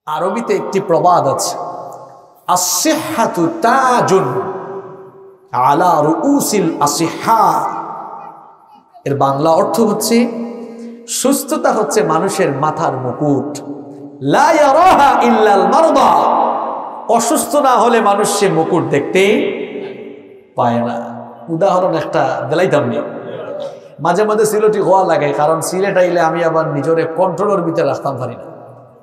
আরবিতে একটি প্রবাদ আছে, আসিহাতু তাজুন আলা রুউসিল আসিহা। এর বাংলা অর্থ হচ্ছে সুস্থতা হচ্ছে মানুষের মাথার মুকুট। লা ইয়ারাহা ইল্লাল মারদা। অসুস্থ না হলে মানুষ সে মুকুট দেখতে পায় না। উদাহরণ একটা দিলাইতাম নি, মাঝে মাঝে সিলেটি হওয়া লাগে, কারণ সিলেট আইলে আমি আবার নিজের কন্ট্রোলের ভিতরে রাখতাম পারি না,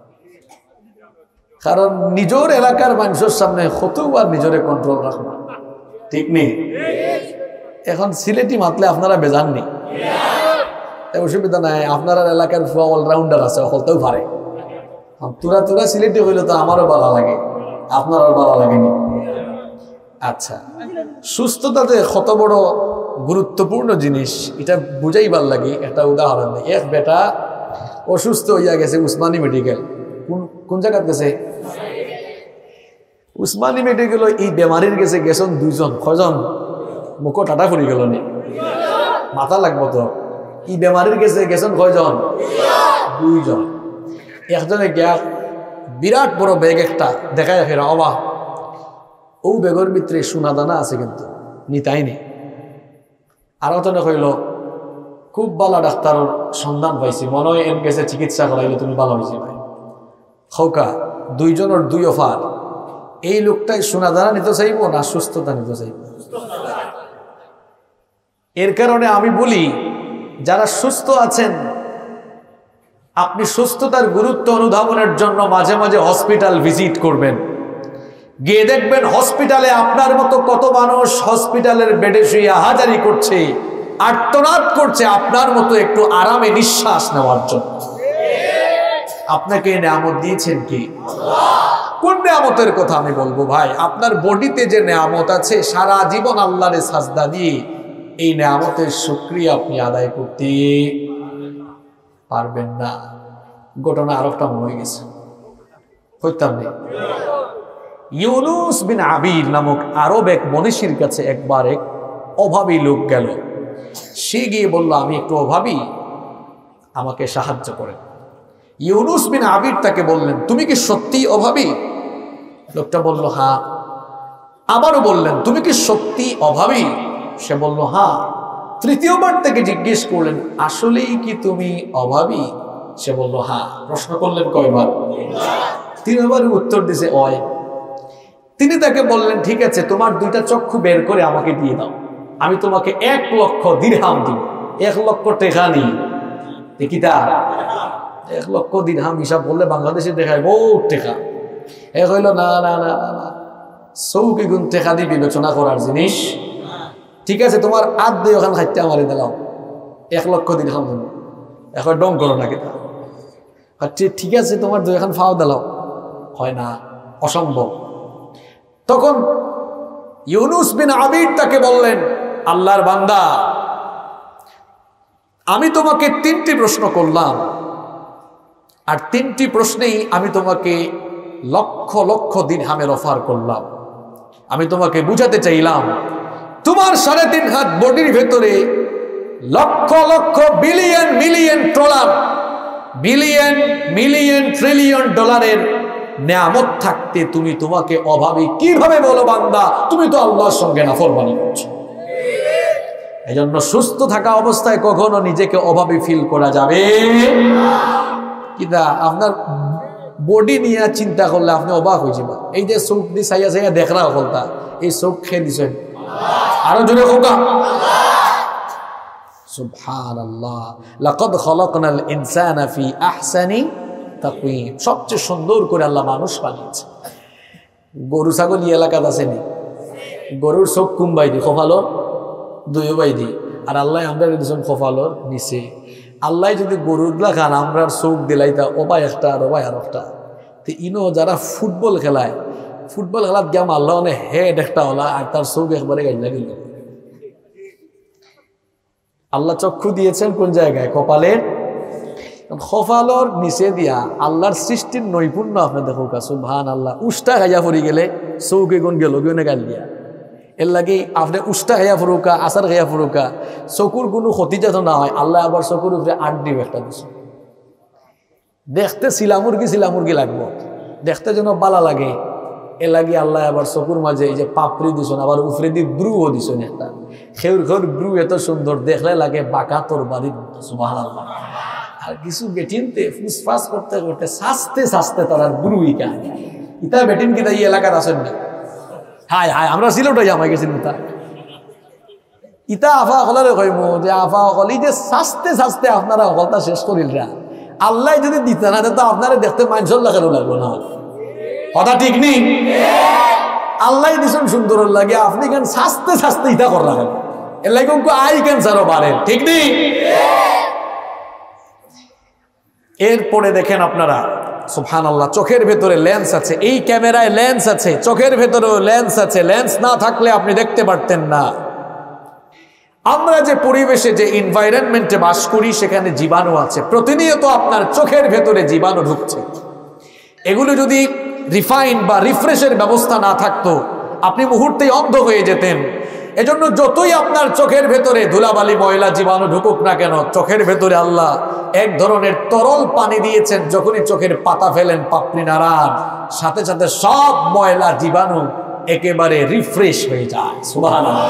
কারণ নিজের এলাকার মানুষের সামনে কতবার নিজের কন্ট্রোল রাখবো, ঠিক নেই? এখন সিলেটি মাতলে আপনারা বেজাননি, অসুবিধা নাই, আপনার এলাকার অলরাউন্ডার আছে, হলতেও পারে। তোরা তোরা সিলেটি হইলে তো আমারও ভালো লাগে, আপনারও ভালো লাগেনি। আচ্ছা, সুস্থতাতে কত বড় গুরুত্বপূর্ণ জিনিস এটা বুঝাইবার লাগে একটা উদাহরণ দেয়। এক বেটা অসুস্থ হইয়া গেছে উসমানী মেডিকেল। কোন জায়গায় গেছে? উসমানী মেডিকেল। এই বেমারির গেছে গেছেন দুইজন, কয়জন? মুখ টাটা ফুরি গেল নি, মাথা লাগবো তো। এই বেমারির গেছে গেছেন কয়জন? দুইজন। একজনে গিয়া বিরাট বড় ব্যাগ একটা দেখায় ফেরা, অবা ও ব্যাগের ভিতরে সোনা দানা আছে কিন্তু নিতাই নেই। আর তনে কইল খুব ভালো ডাক্তারের সন্ধান পাইছি, মনে হয় এর গেছে চিকিৎসা করাইলে তুমি ভালো হয়েছে ভাই। খৌকা দুইজনের দুই অফার। এই লোকটাই সোনা দানা নিতে চাইব না সুস্থতা নিতে চাইব? এর কারণে আমি বলি, যারা সুস্থ আছেন আপনি সুস্থতার গুরুত্ব অনুধাবনের জন্য মাঝে মাঝে হসপিটাল ভিজিট করবেন। গিয়ে দেখবেন হসপিটালে আপনার মতো কত মানুষ হসপিটালের বেডে শুয়ে হাজারি করছে, আর্তনাদ করছে আপনার মতো একটু আরামে নিঃশ্বাস নেওয়ার জন্য। আপনাকে নিয়ামত দিয়েছেন কি? কোন নিয়ামতের কথা আমি বলবো ভাই? আপনার বডিতে যে নিয়ামত আছে, সারা জীবন আল্লাহরে সাজদা দিয়ে এই নিয়ামতের শুকরিয়া আপনি আদায় করতে পারবেন না। ঘটনা আরেকটা মনে হয়ে গেছে, হইতাম নেই। ইউনুস বিন আবির নামক আরব এক মনীষীর কাছে একবার এক অভাবী লোক গেল। সে গিয়ে বলল, আমি একটু অভাবী, আমাকে সাহায্য করেন। ইউনুস বিন আবির তাকে বললেন, তুমি কি সত্যি অভাবী? লোকটা বলল, হ্যাঁ। আবারও বললেন, তুমি কি সত্যি অভাবী? সে বলল, হ্যাঁ। তৃতীয়বার থেকে জিজ্ঞেস করলেন, আসলেই কি তুমি অভাবী? সে বলল, হ্যাঁ। প্রশ্ন করলেন কয়বার? তিনবার উত্তর দিছে অয়। তিনি তাকে বললেন, ঠিক আছে, তোমার দুইটা চক্ষু বের করে আমাকে দিয়ে দাও, আমি তোমাকে 1 লক্ষ দিরহাম দিব। 1 লক্ষ টাকা নেই, দেখি তা 1 লক্ষ দিরহাম হিসাব বললে বাংলাদেশে দেখায় বহুত টাকা। এ কইল, না না না না, চৌকি গুণ টাকা দিয়ে বিবেচনা করার জিনিস। ঠিক আছে, তোমার আদ দিয়ে ওখানে খাইতে আমারে দিলাম, 1 লক্ষ দিরহাম দেব। এখন ডং করো না কেটা। ঠিক আছে, তোমার 2 খান ফাও দিলাম। হয় না, অসম্ভব। তখন ইউনুস বিন আবির তাকে বললেন, আল্লাহর বান্দা, আমি তোমাকে 3টি প্রশ্ন করলাম, আর 3টি প্রশ্নেই আমি তোমাকে লক্ষ লক্ষ দিরহামের অফার করলাম। আমি তোমাকে বুঝাতে চাইলাম, তোমার 3.5 হাত বডির ভেতরে লক্ষ লক্ষ billion million dollar, billion million trillion ডলারের নিয়ামত থাকতে তুমি তোমাকে অভাবী কিভাবে বলো বান্দা? তুমি তো আল্লাহর সঙ্গে নাফরমানি করছো। এজন্য সুস্থ থাকা অবস্থায় কখনো নিজেকে অভাবী ফিল করা যাবে কিনা। আপনার বডি নিয়ে চিন্তা করলে আপনি অবাক হয়ে যাবেন। এই যে চোখ দিয়ে চাইয়া চাইয়া দেখরা হলতা, এই চোখ খেয়ে দিচ্ছেন। আরো জোরে হোকা সুবহানাল্লাহ। লাকাদ খালাকনাল ইনসানা ফি আহসানি তাকওয়িম। সবচেয়ে সুন্দর করে আল্লাহ মানুষ বানিয়েছে। গরু ছাগল এলাকাত আসেনি, গরুর চোখ কুম্বাই দি, কপালর 2 বাই দি, আর আল্লাহ আমরা দিয়েছেন কপালর নিচে। আল্লাহ যদি গরুগুলা খান, আমরা চোখ দিলাইতা ওবাই একটা আর ওবাই আর একটা। তো ইনো যারা ফুটবল খেলায়, ফুটবল খেলাত গিয়ে আল্লাহ মানে হেড একটা হলা আর তার চোখ একবারে গাইলা গেল। আল্লাহ চক্ষু দিয়েছেন কোন জায়গায়? কপালের। কপালর নিচে দিয়া আল্লাহর সৃষ্টির নৈপুণ্য আপনি দেখো। সুবহানাল্লাহ। উষ্টা খাইয়া পড়ি গেলে চৌকে গুণ গেল গুনে গাল দিয়া। এর লাগে আপনি উষ্টা খাইয়া ফুরুকা, আচার খাইয়া ফুরুকা, চকুর কোনো ক্ষতি যাতে না হয়, আল্লাহ আবার চকুর উপরে 8 ডিম একটা দিছে। দেখতে সিলামুরগি লাগবো, দেখতে যেন বালা লাগে, এ লাগি আল্লাহ আবার চকুর মাঝে এই যে পাপড়ি দিছেন, আবার উফরে দিয়ে ব্রুও দিছেন একটা। খেউর খেউর ব্রু এত সুন্দর, দেখলে লাগে বাঁকা তোর বাড়ির মতো, সুবহানাল্লাহ। আর কিছু বেটিনতে ফুসফাস করতে করতে সাজতে সাজতে তার ব্রুই কা ইতা বেটিন কিনা এই এলাকার আসেন না। হায় হায়, আমরা সিলেটে আমায় গেছি ইতা ইতা আফা হলারে কইব যে আফা হল এই যে সাজতে সাজতে আপনারা হলটা শেষ করিলরা, আল্লাহ যদি দিতে না তো আপনারা দেখতে মানুষের লাগানো লাগলো না। কথা ঠিক নেই? আল্লাহ দিছেন সুন্দর লাগে, আপনি কেন সাজতে সাজতে ইতা কর রাখেন, এর লাগে আই ক্যান্সারও বাড়ে, ঠিক নেই? এরপরে দেখেন আপনারা, সুবহানাল্লাহ, চোখের ভেতরে লেন্স আছে, এই ক্যামেরায় লেন্স আছে, চোখের ভেতরেও লেন্স আছে। লেন্স না থাকলে আপনি দেখতে পারতেন না। আমরা যে পরিবেশে, যে এনভায়রনমেন্টে বাস করি, সেখানে জীবাণু আছে। প্রতিনিয়ত আপনার চোখের ভেতরে জীবাণু ঢুকছে। এগুলো যদি রিফাইন বা রিফ্রেশের ব্যবস্থা না থাকতো, আপনি মুহূর্তেই অন্ধ হয়ে যেতেন। এজন্য যতই আপনার চোখের ভেতরে ধুলাবালি ময়লা জীবাণু ঢুকুক না কেন, চোখের ভেতরে আল্লাহ এক ধরনের তরল পানি দিয়েছেন। যখনই চোখের পাতা ফেলেন, পাপড়ি নাড়ান, সাথে সাথে সব ময়লা জীবাণু একেবারে রিফ্রেশ হয়ে যায়। সুবহানাল্লাহ।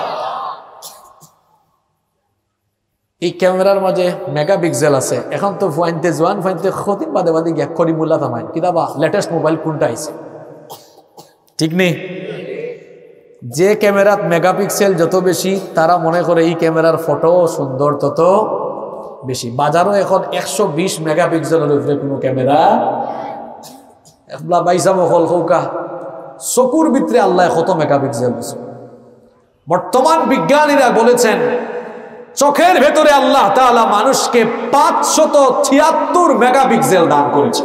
এই ক্যামেরার মাঝে মেগাপিক্সেল আছে। এখন তো ফাইনতে জোয়ান ফাইনতে ক্ষতিন বাদে বাদে গ্যাক করি মূল্যা থামায় কিতাবা লেটেস্ট মোবাইল কোনটা আইছে, ঠিক নেই? যে ক্যামেরাত মেগাপিক্সেল যত বেশি, তারা মনে করে এই ক্যামেরার ফটো সুন্দর তত বেশি। বাজারও এখন 120 মেগাপিক্সেলের উপরে কোনো ক্যামেরা বাইসা মহল হৌকা চকুর ভিতরে আল্লাহ কত মেগাপিক্সেল দিছে। বর্তমান বিজ্ঞানীরা বলেছেন চোখের ভেতরে আল্লাহ তাআলা মানুষকে 576 মেগাপিক্সেল দান করেছে।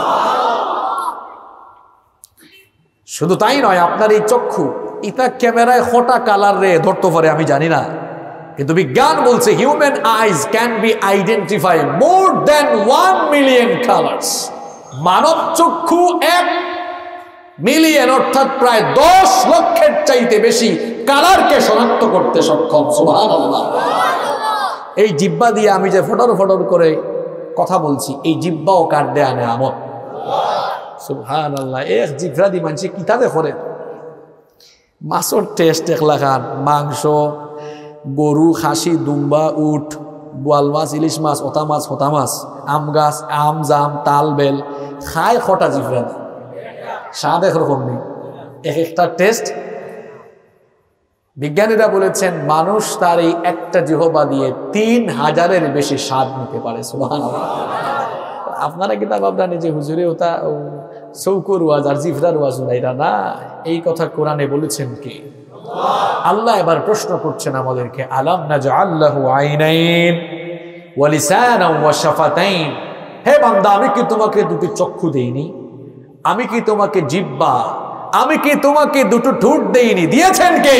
শুধু তাই নয়, আপনার এই চক্ষু এটা ক্যামেরায় কটা কালার রে ধরতে পারে আমি জানি না, কিন্তু বিজ্ঞান বলছে human eyes can be identify more than 1 million colours. মানব চক্ষু 1 মিলিয়ন অর্থাৎ প্রায় 10 লক্ষের চাইতে বেশি কালারকে শনাক্ত করতে সক্ষম। সুবহানাল্লাহ। এই জিহ্বা দিয়ে আমি যে ফটর ফটর করে কথা বলছি, এই জিহ্বাও কার দেয়া নেয়ামত। সুবহানাল্লাহ। এক জিহ্বা দিয়ে মানুষ কিতাবে করে মাছের টেস্ট একলা খান, মাংস, গরু, খাসি, দুম্বা, উট, বোয়াল মাছ, ইলিশ মাছ, ওতা মাছ, হোতা মাছ, আম গাছ, আম, জাম, তাল, বেল খায় খটা জিভরা দিয়ে, স্বাদ একরকম নেই, এক একটা টেস্ট। বিজ্ঞানীরা বলেছেন মানুষ তার এই একটা জিহ্বা দিয়ে 3000-এর বেশি স্বাদ নিতে পারে। সুবহানাল্লাহ। আপনারা কিতাব আপনারা যে হুজুরে ওটা চৌকুর ওয়াজ আর জিভরার ওয়াজ এরা না, এই কথা কোরআনে বলেছেন কি? আল্লাহ এবার প্রশ্ন করছেন আমাদেরকে, আলাম নাজআল লাহু আইনাইন ওয়া লিসানান ওয়া শাফাতাইন। হে বান্দা, আমি কি তোমাকে দুটি চক্ষু দেইনি? আমি কি তোমাকে জিহ্বা, আমি কি তোমাকে দুটো ঠোঁট দেইনি? দিয়েছেন কে?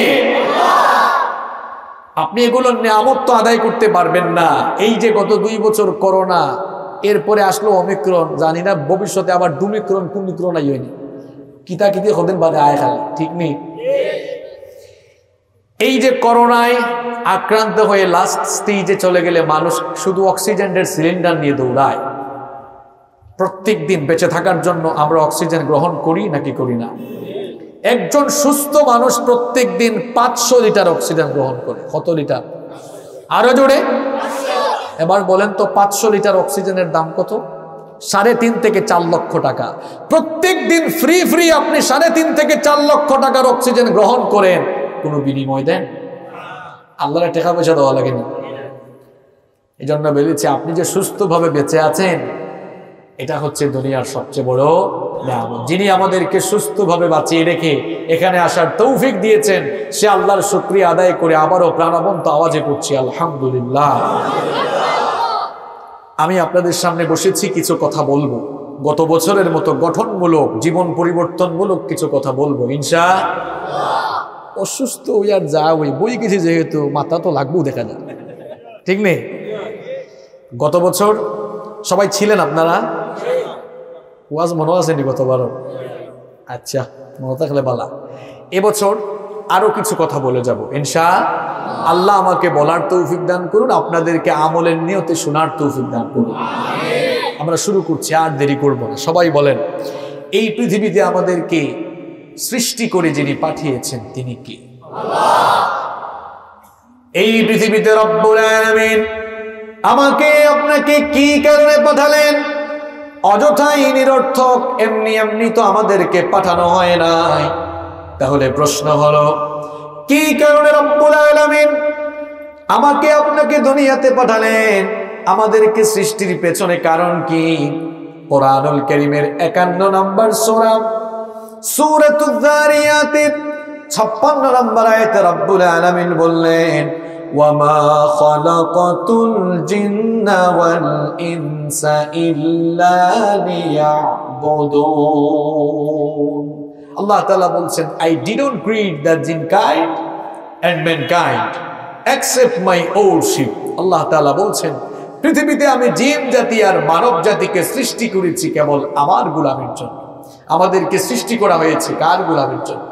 আপনি এগুলোর নিয়ামত তো আদায় করতে পারবেন না। এই যে গত 2 বছর করোনা, এরপরে আসলো অমিক্রন, জানি না ভবিষ্যতে আবার ডুমিক্রন কুমিক্রন আইনি, কিতা কিতি হতেন বাদে আয় খালি, ঠিক নেই? এই যে করোনায় আক্রান্ত হয়ে লাস্ট স্টেজে চলে গেলে মানুষ শুধু অক্সিজেনের সিলিন্ডার নিয়ে দৌড়ায়। প্রত্যেক দিন বেঁচে থাকার জন্য আমরা অক্সিজেন গ্রহণ করি নাকি করি না? একজন সুস্থ মানুষ প্রত্যেক দিন 500 লিটার অক্সিজেন গ্রহণ করে। কত লিটার? আরো জোরে এবার বলেন তো, 500 লিটার অক্সিজেনের দাম কত? 3.5 থেকে 4 লক্ষ টাকা। প্রত্যেক দিন ফ্রি ফ্রি আপনি 3.5 থেকে 4 লক্ষ টাকার অক্সিজেন গ্রহণ করেন, কোনো বিনিময় দেন? আল্লাহর টাকা পয়সা দেওয়া লাগেনি। এই জন্য বলেছি, আপনি যে সুস্থভাবে বেঁচে আছেন, এটা হচ্ছে দুনিয়ার সবচেয়ে বড় নিয়ামত। যিনি আমাদেরকে সুস্থভাবে বাঁচিয়ে রেখে এখানে আসার তৌফিক দিয়েছেন, সে আল্লাহর শুকরিয়া আদায় করে আবারও প্রাণবন্ত আওয়াজে করছি আলহামদুলিল্লাহ। আমি আপনাদের সামনে বসেছি, কিছু কথা বলবো। গত বছরের মতো গঠনমূলক, জীবন পরিবর্তনমূলক কিছু কথা বলবো ইনশাআল্লাহ। অসুস্থ ওই আর যা ওই বই গেছি, যেহেতু মাথা তো লাগবেও, দেখা যায়, ঠিক নেই? গত বছর সবাই ছিলেন আপনারা? ওয়াজ মনে আসেনি গতবারও? আচ্ছা, মনে থাকলে বালা। এবছর আরো কিছু কথা বলে যাব ইনশাআল্লাহ। আল্লাহ আমাকে বলার তৌফিক দান করুন, আপনাদেরকে আমলের নিয়তে শোনার তৌফিক দান করুন। আমরা শুরু করছি, আর দেরি করব না। সবাই বলেন এই পৃথিবীতে আমাদেরকে সৃষ্টি করে যিনি পাঠিয়েছেন তিনি কে? এই পৃথিবীতে রব্বুল আলামিন আমাকে আপনাকে কি কারণে পাঠালেন? অযথাই নিরর্থক এমনি এমনি তো আমাদেরকে পাঠানো হয় নাই। তাহলে প্রশ্ন হলো, কি কারণে রব্বুল আলামিন আমাকে আপনাকে দুনিয়াতে পাঠালেন? আমাদেরকে সৃষ্টির পেছনে কারণ কি? কোরআনুল কারীমের 51 নম্বর সূরা সূরাতুয যারিয়াতের 56 নম্বর আয়াতে রব্বুল আলামিন বললেন, ওয়ামা খালাকাতুল জিন্না ওয়াল ইনসা ইল্লা লিয়াবুদুন। আল্লাহ তাআলা বলছেন, I didn't create the jinn kind and mankind except my own sheep। আল্লাহ তাআলা বলছেন, পৃথিবীতে আমি জিন জাতি আর মানব জাতিকে সৃষ্টি করেছি কেবল আমার গোলামের জন্য। আমাদেরকে সৃষ্টি করা হয়েছে কার গোলামের জন্য?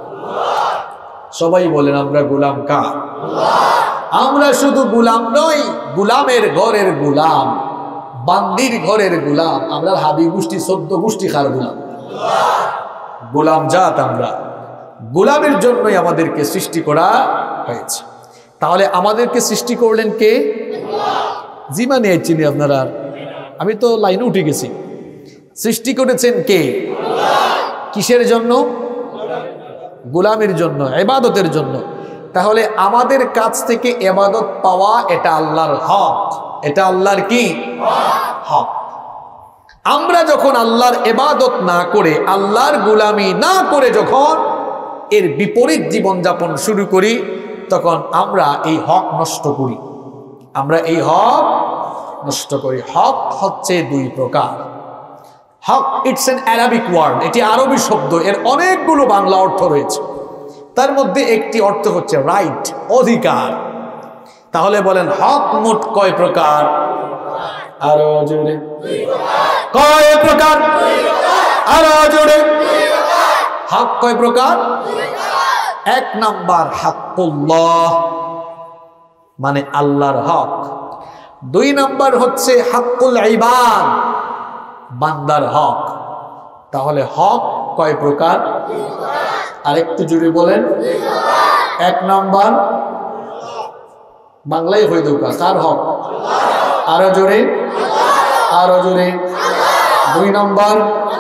সবাই বলেন, আমরা গোলাম কার? আমরা শুধু গোলাম নই, গোলামের ঘরের গোলাম, বান্দির ঘরের গোলাম। আমরা হাবি গোষ্ঠী 14 গোষ্ঠী কার গোলাম? গোলাম জাত। আমরা গোলামের জন্যই আমাদেরকে সৃষ্টি করা হয়েছে। তাহলে আমাদেরকে সৃষ্টি করলেন কে? জিমা নিয়ে চিনি আপনারা, আমি তো লাইনে উঠে গেছি। সৃষ্টি করেছেন কে? কিসের জন্য? গোলামের জন্য, ইবাদতের জন্য। তাহলে আমাদের কাছ থেকে ইবাদত পাওয়া এটা আল্লাহর হক। এটা আল্লাহর কি হক? আমরা যখন আল্লাহর ইবাদত না করে, আল্লাহর গোলামি না করে যখন এর বিপরীত জীবনযাপন শুরু করি, তখন আমরা এই হক নষ্ট করি। আমরা এই হক নষ্ট করি। হক হচ্ছে 2 প্রকার। হক, ইটস অ্যান অ্যারাবিক ওয়ার্ড, এটি আরবি শব্দ, এর অনেকগুলো বাংলা অর্থ রয়েছে। তার মধ্যে একটি অর্থ হচ্ছে রাইট, অধিকার। তাহলে বলেন, হক মোট কয় প্রকার? আরো জোরে। কয় প্রকার? আরো জোরে। হক কয় প্রকার? 1 নাম্বার হাক্কুল্লাহ, মানে আল্লাহর হক। 2 নাম্বার হচ্ছে হাক্কুল ইবাদ, বান্দার হক। তাহলে হক কয় প্রকার? আরেকটু জোরে বলেন। 1 নাম্বার বাংলায় হয়ে দৌকা, কার হক? আরো জোরে, আরো জোরে। 2 number,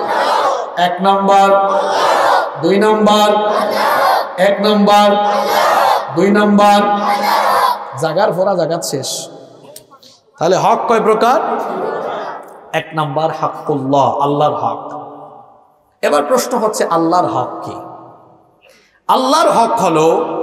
1 number, 2 number, 1 number, 2 number. জাগার ফোরা জাগাত শেষ। তাহলে হক কয় প্রকার? 1 নাম্বার হাক্কুল্লাহ, আল্লাহর হক। এবার প্রশ্ন হচ্ছে, আল্লাহর হক কি? আল্লাহর হক হলো,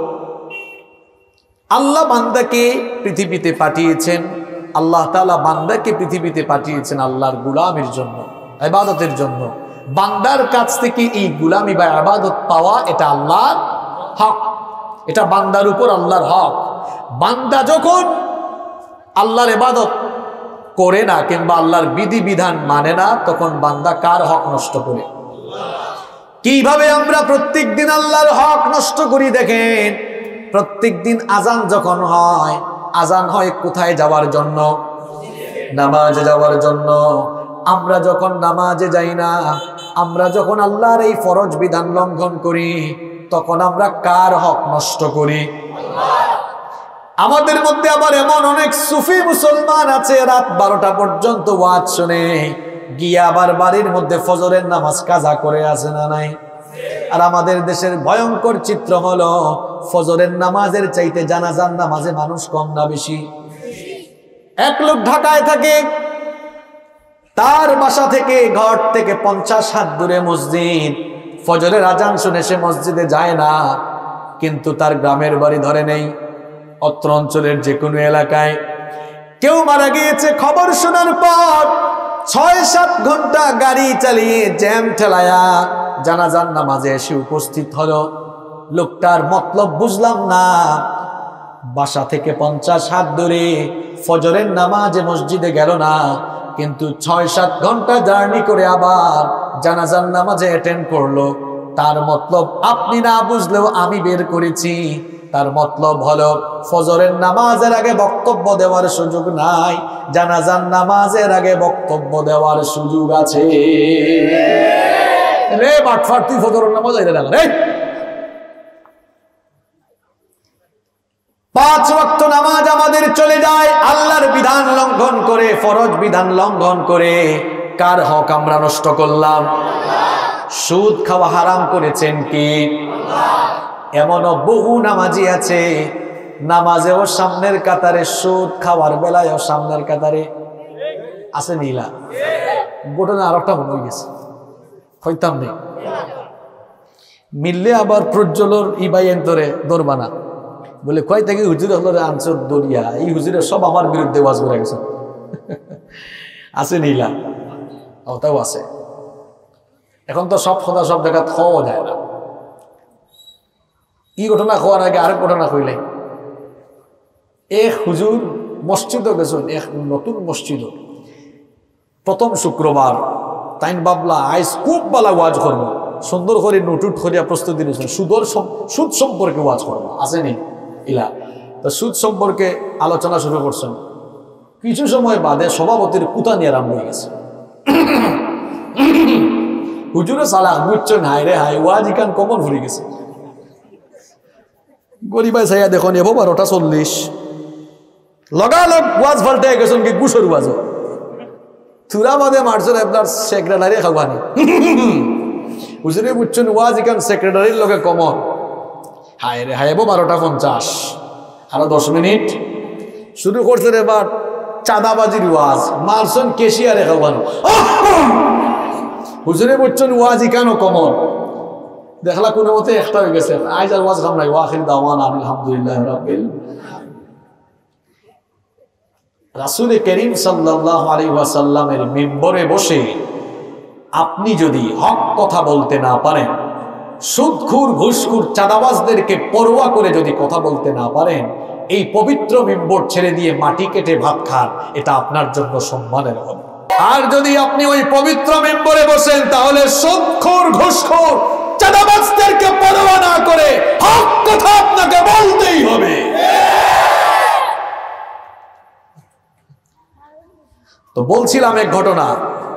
আল্লাহ বান্দাকে পৃথিবীতে পাঠিয়েছেন। আল্লাহ তাআলা বান্দাকে পৃথিবীতে পাঠিয়েছেন আল্লাহর গোলামের জন্য, ইবাদতের জন্য। বান্দার কাছ থেকে এই গোলামি বা ইবাদত পাওয়া এটা আল্লাহর হক। এটা বান্দার উপর আল্লাহর হক। বান্দা যখন আল্লাহর ইবাদত করে না কিংবা আল্লাহর বিধিবিধান মানে না, তখন বান্দা কার হক নষ্ট করে? কিভাবে আমরা প্রত্যেক দিন আল্লাহর হক নষ্ট করি দেখেন। প্রত্যেক দিন আজান যখন হয়, আজান হয় কোথায় যাওয়ার জন্য? নামাজে যাওয়ার জন্য। আমরা যখন নামাজে যাই না, আমরা যখন আল্লাহর এই ফরজ বিধান লঙ্ঘন করি, তখন আমরা কার হক নষ্ট করি? আমাদের মধ্যে আবার এমন অনেক সুফি মুসলমান আছে, রাত 12টা পর্যন্ত ওয়াজ শুনে গিয়ে আবার বাড়ির মধ্যে ফজরের নামাজ কাজা করে আসে না নাই? আর আমাদের দেশের ভয়ঙ্কর চিত্র হলো, ফজরের নামাজের চাইতে জানাজার নামাজে মানুষ কম না বেশি? এক লোক ঢাকায় থাকে, তার বাসা থেকে, ঘর থেকে 50 হাত দূরে মসজিদ। ফজরের আজান শুনে সে মসজিদে যায় না, কিন্তু তার গ্রামের বাড়ি ধরে নেই। অত্র অঞ্চলের যে কোনো এলাকায় কেউ মারা গিয়েছে, খবর শোনার পর 6-7 ঘন্টা গাড়ি চালিয়ে জ্যাম ঠেলায়া জানাজার নামাজে এসে উপস্থিত হলো। লোকটার মতলব বুঝলাম না। বাসা থেকে 50 হাত দূরে ফজরের নামাজে মসজিদে গেল না, কিন্তু 6-7 ঘন্টা জার্নি করে আবার জানাজার নামাজে অ্যাটেন্ড করলো। তার মতলব আপনি না বুঝলেও আমি বের করেছি। তার মতলব হলো, ফজরের নামাজের আগে বক্তব্য দেওয়ার সুযোগ নাই, জানাজার নামাজের আগে বক্তব্য দেওয়ার সুযোগ আছে। রে বাটফার তুই ফজরের নামাজ আইরা লাগা রে 5 ওয়াক্ত নামাজ আমাদের চলে যায় আল্লাহর বিধান লঙ্ঘন করে, ফরজ বিধান লঙ্ঘন করে। কার হক আমরা নষ্ট করলাম? সুদ খাওয়া হারাম করেছেন কি? এমনও বহু নামাজি আছে নামাজেও সামনের কাতারে, সুদ খাওয়ার বেলায়ও সামনের কাতারে আছে। নীলা ঘটনা আর একটা মনে হয়ে গেছে, হইতাম নেই মিললে আবার প্রজ্জ্বলর ইবাইন ধরে দরবানা বলে কয় থেকে হুজুর হলরে আনসর দরিয়া, এই হুজুরের সব আমার বিরুদ্ধে ওয়াজ করে গেছে। আছে নীলা, ওটাও আছে। এখন তো সব কথা সব জায়গা খাওয়া যায় না। ই ঘটনা খাওয়ার আগে আরেক ঘটনা কইলে, এক হুজুর মসজিদও গেছেন, এক নতুন মসজিদ, প্রথম শুক্রবার তাইন বাবলা আইস খুব বালা ওয়াজ করবো, সুন্দর করে নোটুট করিয়া প্রস্তুতি নিয়েছেন, সুদ সম্পর্কে ওয়াজ করবো। আসেনি ইলা তো সুদ সম্পর্কে আলোচনা শুরু করছেন। কিছু সময় বাদে সভাপতির কুতা নিয়ে আরম্ভ হয়ে গেছে। হুজুরে সালাক বুঝছেন, হাই রে হাই, ওয়াজ ইকান কমন ভরে গেছে। গরিবাই চাইয়া দেখুন এব 12:40 লগালগ ওয়াজ ফাল্টে গেছেন কি গুসর ওয়াজ থুরা বাদে মারছেন আপনার সেক্রেটারি খাওয়ানি। হুজুরে বুঝছেন ওয়াজ ইকান সেক্রেটারির লগে কমন। হায় রে হায় 12:50 আরো 10 মিনিট শুরু করছেন এবার চাঁদাবাজির ওয়াজ, মারছেন কেশিয়ারে খাওয়ানো। হুজুরে বুঝছেন ওয়াজ ইকানো কমন। দেখলা কোনো মতে একটা হয়ে গেছে, আজ আর ওয়াজ খাম নাই, ওয়াখির দাওয়ানা আলহামদুলিল্লাহ রাব্বিল। রাসূল করিম সাল্লাল্লাহু আলাইহি ওয়াসাল্লামের মিম্বরে বসে আপনি যদি হক কথা বলতে না পারেন, সুদখোর ঘুষখোর চাঁদাবাজদেরকে পরোয়া করে যদি কথা বলতে না পারেন, এই পবিত্র মিম্বর ছেড়ে দিয়ে মাটি কেটে ভাত খান, এটা আপনার জন্য সম্মানের হবে। আর যদি আপনি ওই পবিত্র মিম্বরে বসেন তাহলে সুদখোর ঘুষখোর চাঁদাবাজদেরকে পরোয়া না করে হক কথা আপনাকে বলতেই হবে। তো বলছিলাম এক ঘটনা,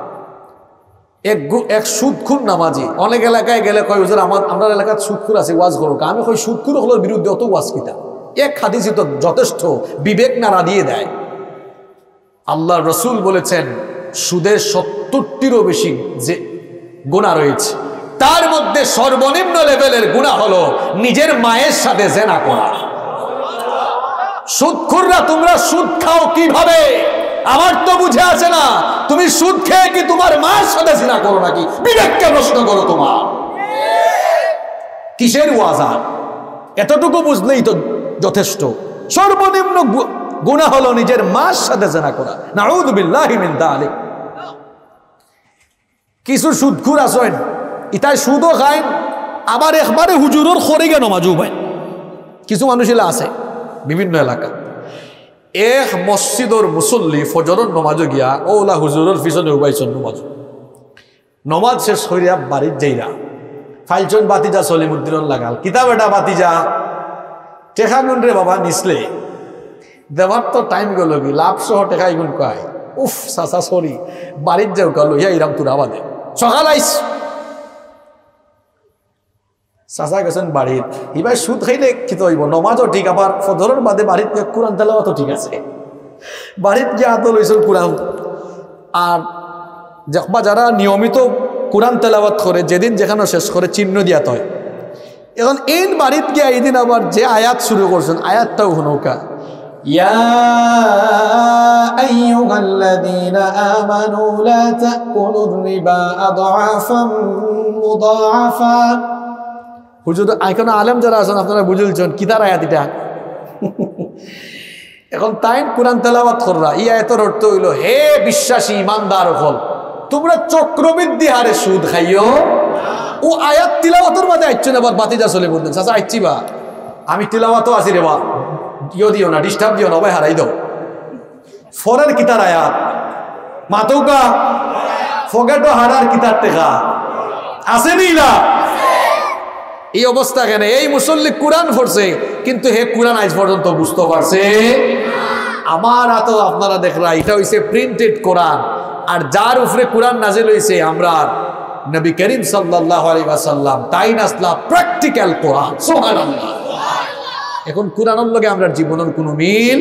এক সুদখোর নামাজি অনেক এলাকায় গেলে কয় হুজুর আমরা এলাকার সুদখোর আছে, ওয়াজ করো। আমি কই সুদখোর হলোর বিরুদ্ধে অত ওয়াজ কিতা, এক হাদিসই তো যথেষ্ট, বিবেক নাড়া দিয়ে দেয়। আল্লাহ রসুল বলেছেন সুদের 70টিরও বেশি যে গুনাহ রয়েছে, তার মধ্যে সর্বনিম্ন লেভেলের গুনাহ হলো নিজের মায়ের সাথে জেনা করা। সুদখোররা তোমরা সুদ খাও কিভাবে আমার তো বুঝে আসে না। তুমি সুদ খেয়ে কি তোমার মার সাথে জিনা করো নাকি? বিবেককে প্রশ্ন করো তোমার। কিসের ওয়াজা? এতটুকু বুঝলেই তো যথেষ্ট। সর্বনিম্ন গুনাহ হলো নিজের মার সাথে জিনা করা। নাউযু বিল্লাহি মিন যালিক। কিছু সুদখোর আছেন, ইতাই সুদও খায় আবার একবারে হুজুরের খরিগে নামাজও হয়। কিছু মানুষ এলা আছে বিভিন্ন এলাকা, এক মসজিদর মুসল্লি ফজরের নমাজও গিয়া ওলা হুজুরের পিছনে উবাইছেন নমাজ শেষ করিয়া বাড়ির যাইরা ফাইলচন বাতিজা সলিমুদ্দিন লাগাল, কিতাব এটা বাতিজা টেকা গুন রে বাবা নিসলে দেবার তো টাইম গেল কি লাভ সহ টেকা এগুন কয় উফ চাচা সরি বাড়ির যাও কালো ইয়া ইরাম তুরা বাদে সকাল আইস চাচা গেছেন বাড়ির। এবার সুদ খাইলে কি তো হইব, নমাজও ঠিক, আবার ফজরের বাদে বাড়িতে কোরআন তেলাওয়াতও ঠিক আছে, বাড়িতে গিয়ে আদল হয়েছেন কোরআন। আর যারা নিয়মিত কোরআন তেলাওয়াত করে যেদিন যেখানে শেষ করে চিহ্ন দিয়া হয়। এখন এই বাড়িতে গিয়ে এই দিন আবার যে আয়াত শুরু করছেন আয়াতটাও হুনৌকা, ইয়া আইয়ুহাল্লাযীনা আমানু লা তাকুলুর রিবা আদআফাম মুদাআফা। হুজুর এখন আলেম যারা আছেন আপনারা বুঝলছেন কি তার আয়াত এটা। এখন তাই কোরআন তেলাওয়াত কররা এই আয়াতের অর্থ হইল, হে বিশ্বাসী ইমানদার হল তোমরা চক্রবৃদ্ধি হারে সুদ খাইও। ও আয়াত তিলাওয়াতের মাঝে আইছেন আবার বাতিজা চলে বলতেন চাচা আইছি বা আমি তিলাওয়াতও আছি রে বা ইয়ে দিও না, ডিস্টার্ব দিও না, ভাই হারাই দাও। ফরের কিতার আয়াত মাতৌকা ফগেটো হারার কিতার টেকা আসেনি না। এই অবস্থা কেন? এই মুসল্লি কোরআন পড়ছে কিন্তু হে কোরআন আজ পর্যন্ত বুঝতে পারছে আমার তো আপনারা দেখলা এটা হইছে প্রিন্টেড কোরআন, আর যার উপরে কোরআন নাজিল হইছে আমরা নবী করিম সাল্লাল্লাহু আলাইহি ওয়াসাল্লাম তাই নাসলা প্র্যাকটিক্যাল কোরআন। সুবহানাল্লাহ। এখন কোরআনের লগে আমরা জীবনের কোনো মিল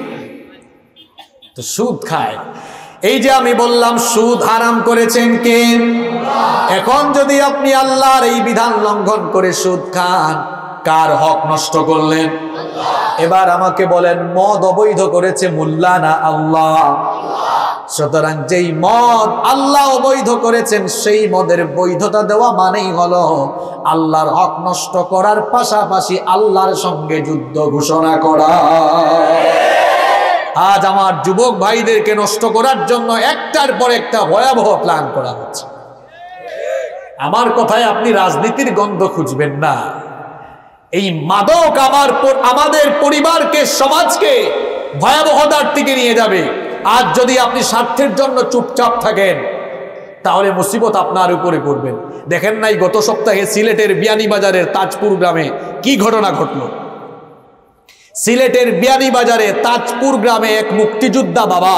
তো সুদ খায়। এই যে আমি বললাম সুদ হারাম করেছেন কে? এখন যদি আপনি আল্লাহর এই বিধান লঙ্ঘন করে সুদ খান, কার হক নষ্ট করলেন? এবার আমাকে বলেন, মদ অবৈধ করেছে মোল্লা না আল্লাহ? সুতরাং যেই মদ আল্লাহ অবৈধ করেছেন সেই মদের বৈধতা দেওয়া মানেই হলো আল্লাহর হক নষ্ট করার পাশাপাশি আল্লাহর সঙ্গে যুদ্ধ ঘোষণা করা। আজ আমার যুবক ভাইদেরকে নষ্ট করার জন্য একটার পর একটা ভয়াবহ প্ল্যান করা হচ্ছে। আমার কথায় আপনি রাজনীতির গন্ধ খুঁজবেন না। এই মাদক আমাদের পরিবারকে, সমাজকে ভয়াবহতার দিকে নিয়ে যাবে। আজ যদি আপনি স্বার্থের জন্য চুপচাপ থাকেন তাহলে মুসিবত আপনার উপরে পড়বেন। দেখেন নাই গত সপ্তাহে সিলেটের বিয়ানীবাজারের তাজপুর গ্রামে কি ঘটনা ঘটলো? সিলেটের বিয়ানীবাজারে তাজপুর গ্রামে এক মুক্তিযোদ্ধা বাবা,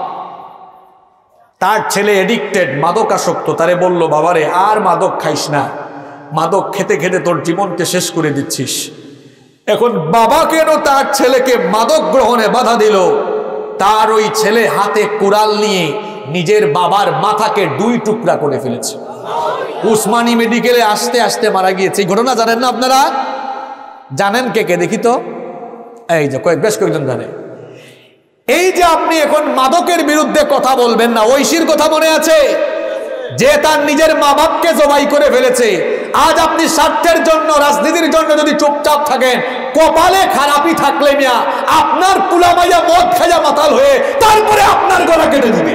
তার ছেলে এডিক্টেড, মাদকাসক্ত। তারে বলল, বাবারে আর মাদক খাইস না, মাদক খেতে খেতে তোর জীবনকে শেষ করে দিচ্ছিস। এখন বাবা কেন তার ছেলেকে মাদক গ্রহণে বাধা দিল? তার ওই ছেলে হাতে কুড়াল নিয়ে নিজের বাবার মাথাকে 2 টুকরা করে ফেলেছে। উসমানী মেডিকেলে আসতে আসতে মারা গিয়েছে। এই ঘটনা জানেন না আপনারা? জানেন কে কে? দেখি তো। এই যে বেশ কয়েকজন জানে। এই যে আপনি এখন মাদকের বিরুদ্ধে কথা বলবেন না, ঐশীর কথা মনে আছে? যে তার নিজের মা বাপকে জবাই করে ফেলেছে। আজ আপনি স্বার্থের জন্য, রাজনীতির জন্য যদি চুপচাপ থাকেন, কপালে খারাপই থাকলে মিয়া আপনার পুলামাইয়া মদ খাইয়া মাতাল হয়ে তারপরে আপনার গলা কেটে দিবে।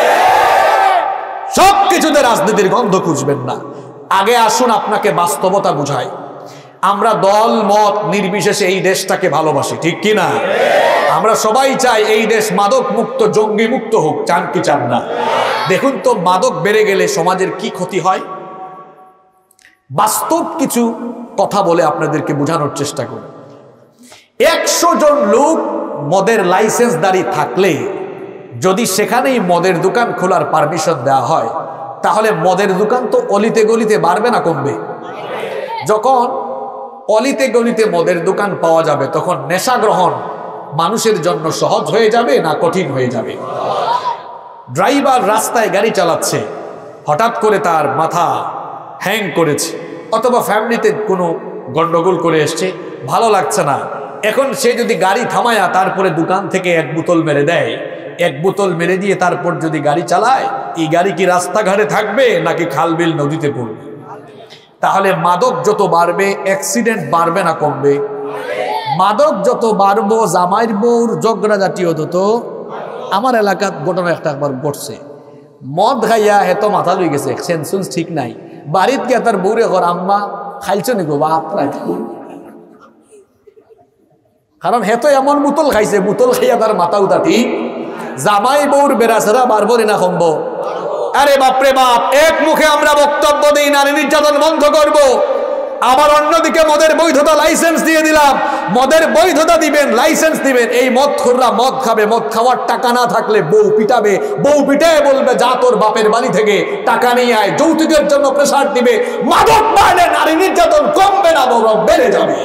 সবকিছুতে রাজনীতির গন্ধ খুঁজবেন না। আগে আসুন আপনাকে বাস্তবতা বুঝাই। আমরা দল মত নির্বিশেষে এই দেশটাকে ভালোবাসি, ঠিক কি না? আমরা সবাই চাই এই দেশ মাদক মুক্ত, জঙ্গি মুক্ত হোক। চান কি চান না? দেখুন তো মাদক বেড়ে গেলে সমাজের কি ক্ষতি হয়। বাস্তব কিছু কথা বলে আপনাদেরকে বোঝানোর চেষ্টা করি। 100 জন লোক মদের লাইসেন্সদারি থাকলে যদি সেখানেই মদের দোকান খোলার পারমিশন দেওয়া হয়, তাহলে মদের দোকান তো অলিতে গলিতে বাড়বে না কমবে? যখন অলিতে গলিতে মদের দোকান পাওয়া যাবে তখন নেশা গ্রহণ মানুষের জন্য সহজ হয়ে যাবে না কঠিন হয়ে যাবে? ড্রাইভার রাস্তায় গাড়ি চালাচ্ছে, হঠাৎ করে তার মাথা হ্যাং করেছে, অথবা ফ্যামিলিতে কোনো গন্ডগোল করে এসছে, ভালো লাগছে না। এখন সে যদি গাড়ি থামায়া তারপরে দোকান থেকে 1 বোতল মেরে দেয়, 1 বোতল মেরে দিয়ে তারপর যদি গাড়ি চালায়, এই গাড়ি কি রাস্তাঘাটে থাকবে নাকি খালবিল নদীতে পড়বে? তাহলে মাদক যত বাড়বে অ্যাক্সিডেন্ট বাড়বে না কমবে? মাদক যত বাড়বো জামাইর বউর ঝগড়া জাতীয় তত। আমার এলাকার ঘটনা একবার ঘটছে। মদ খাইয়া হেতো মাথা লই গেছে, সেন্সুন্স ঠিক নাই। বাড়িতে গিয়ে তার বউরে ঘর, আম্মা খাইছো নি গো? কারণ হেতো এমন বোতল খাইছে, বোতল খাইয়া তার মাথা উঠা ঠিক। জামাই বউর বেড়াছেরা বাড়বো না কমবো? আরে বাপরে বাপ, এক মুখে আমরা বক্তব্য দিই নারী নির্যাতন বন্ধ করব, আবার অন্যদিকে মদের বৈধতা লাইসেন্স দিয়ে দিলাম। মদের বৈধতা দিবেন, লাইসেন্স দিবেন, এই মদ খোররা মদ খাবে, মদ খাওয়ার টাকা না থাকলে বউ পিটাবে, বউ পিটায় বলবে যা তোর বাপের বাড়ি থেকে টাকা নিয়ে আয়, যৌতুকের জন্য প্রেসার দিবে। মাদক বাড়লে নারী নির্যাতন কমবে না, বরং বেড়ে যাবে।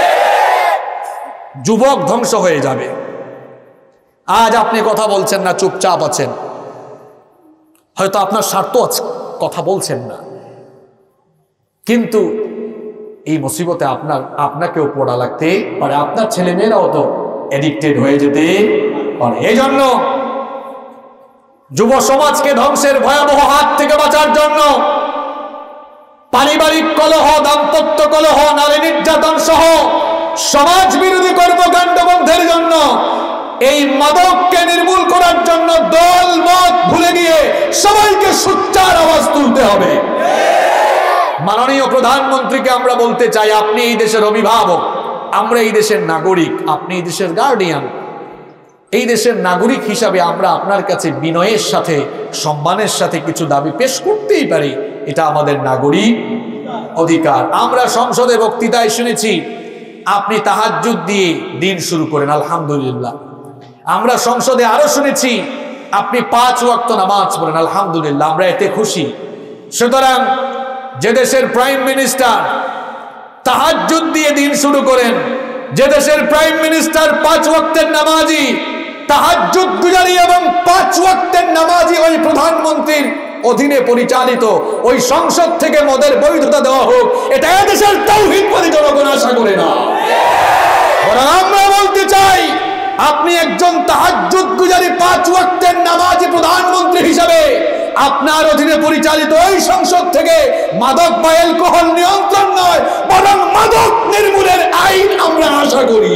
যুবক ধ্বংস হয়ে যাবে। আজ আপনি কথা বলছেন না, চুপচাপ আছেন, হয়তো আপনার স্বার্থ আছে, কথা বলছেন না, কিন্তু এই মুসিবতে আপনাকেও পড়া লাগতে পারে, আপনার ছেলে মেয়েরাও তো এডিক্টেড হয়ে যেতে পারে। এই জন্য যুব সমাজকে ধ্বংসের ভয়াবহ হাত থেকে বাঁচার জন্য পারিবারিক কলহ, দাম্পত্য কলহ, নারী নির্যাতন সহ সমাজ বিরোধী কর্মকাণ্ড বন্ধের জন্য, এই মাদককে নির্মূল করার জন্য দল মত ভুলে গিয়ে সবাইকে সোচ্চার আওয়াজ তুলতে হবে। মাননীয় প্রধানমন্ত্রীকে আমরা বলতে চাই, আপনি এই দেশের অভিভাবক, আমরা এই দেশের নাগরিক, আপনি এই দেশের গার্ডিয়ান। এই দেশের নাগরিক হিসাবে আমরা আপনার কাছে বিনয়ের সাথে, সম্মানের সাথে কিছু দাবি পেশ করতেই পারি, এটা আমাদের নাগরিক অধিকার। আমরা সংসদে বক্তৃতায় শুনেছি আপনি তাহাজ্জুদ দিয়ে দিন শুরু করেন, আলহামদুলিল্লাহ। আমরা সংসদে আরো শুনেছি আপনি 5 ওয়াক্ত নামাজ পড়েন, আলহামদুলিল্লাহ, আমরা এতে খুশি। সুতরাং যে দেশের প্রাইম মিনিস্টার তাহাজ্জুদ দিয়ে দিন শুরু করেন, যে দেশের প্রাইম মিনিস্টার 5 ওয়াক্তের নামাজি, তাহাজ্জুদ গুজারি এবং 5 ওয়াক্তের নামাজি ওই প্রধানমন্ত্রীর অধীনে পরিচালিত ওই সংসদ থেকে মদের বৈধতা দেওয়া হোক, এটা এদেশের তাওহীদবাদী জনগণ আশা করে না। আমরা বলতে চাই, আপনি একজন তাহাজ্জুদ গুজারি 5 ওয়াক্তের নামাজি প্রধানমন্ত্রী হিসাবে আপনার অধীনে পরিচালিত ওই সংসদ থেকে মাদক বা অ্যালকোহল নিয়ন্ত্রণ নয়, বরং মাদক নির্মূলের আইন আমরা আশা করি।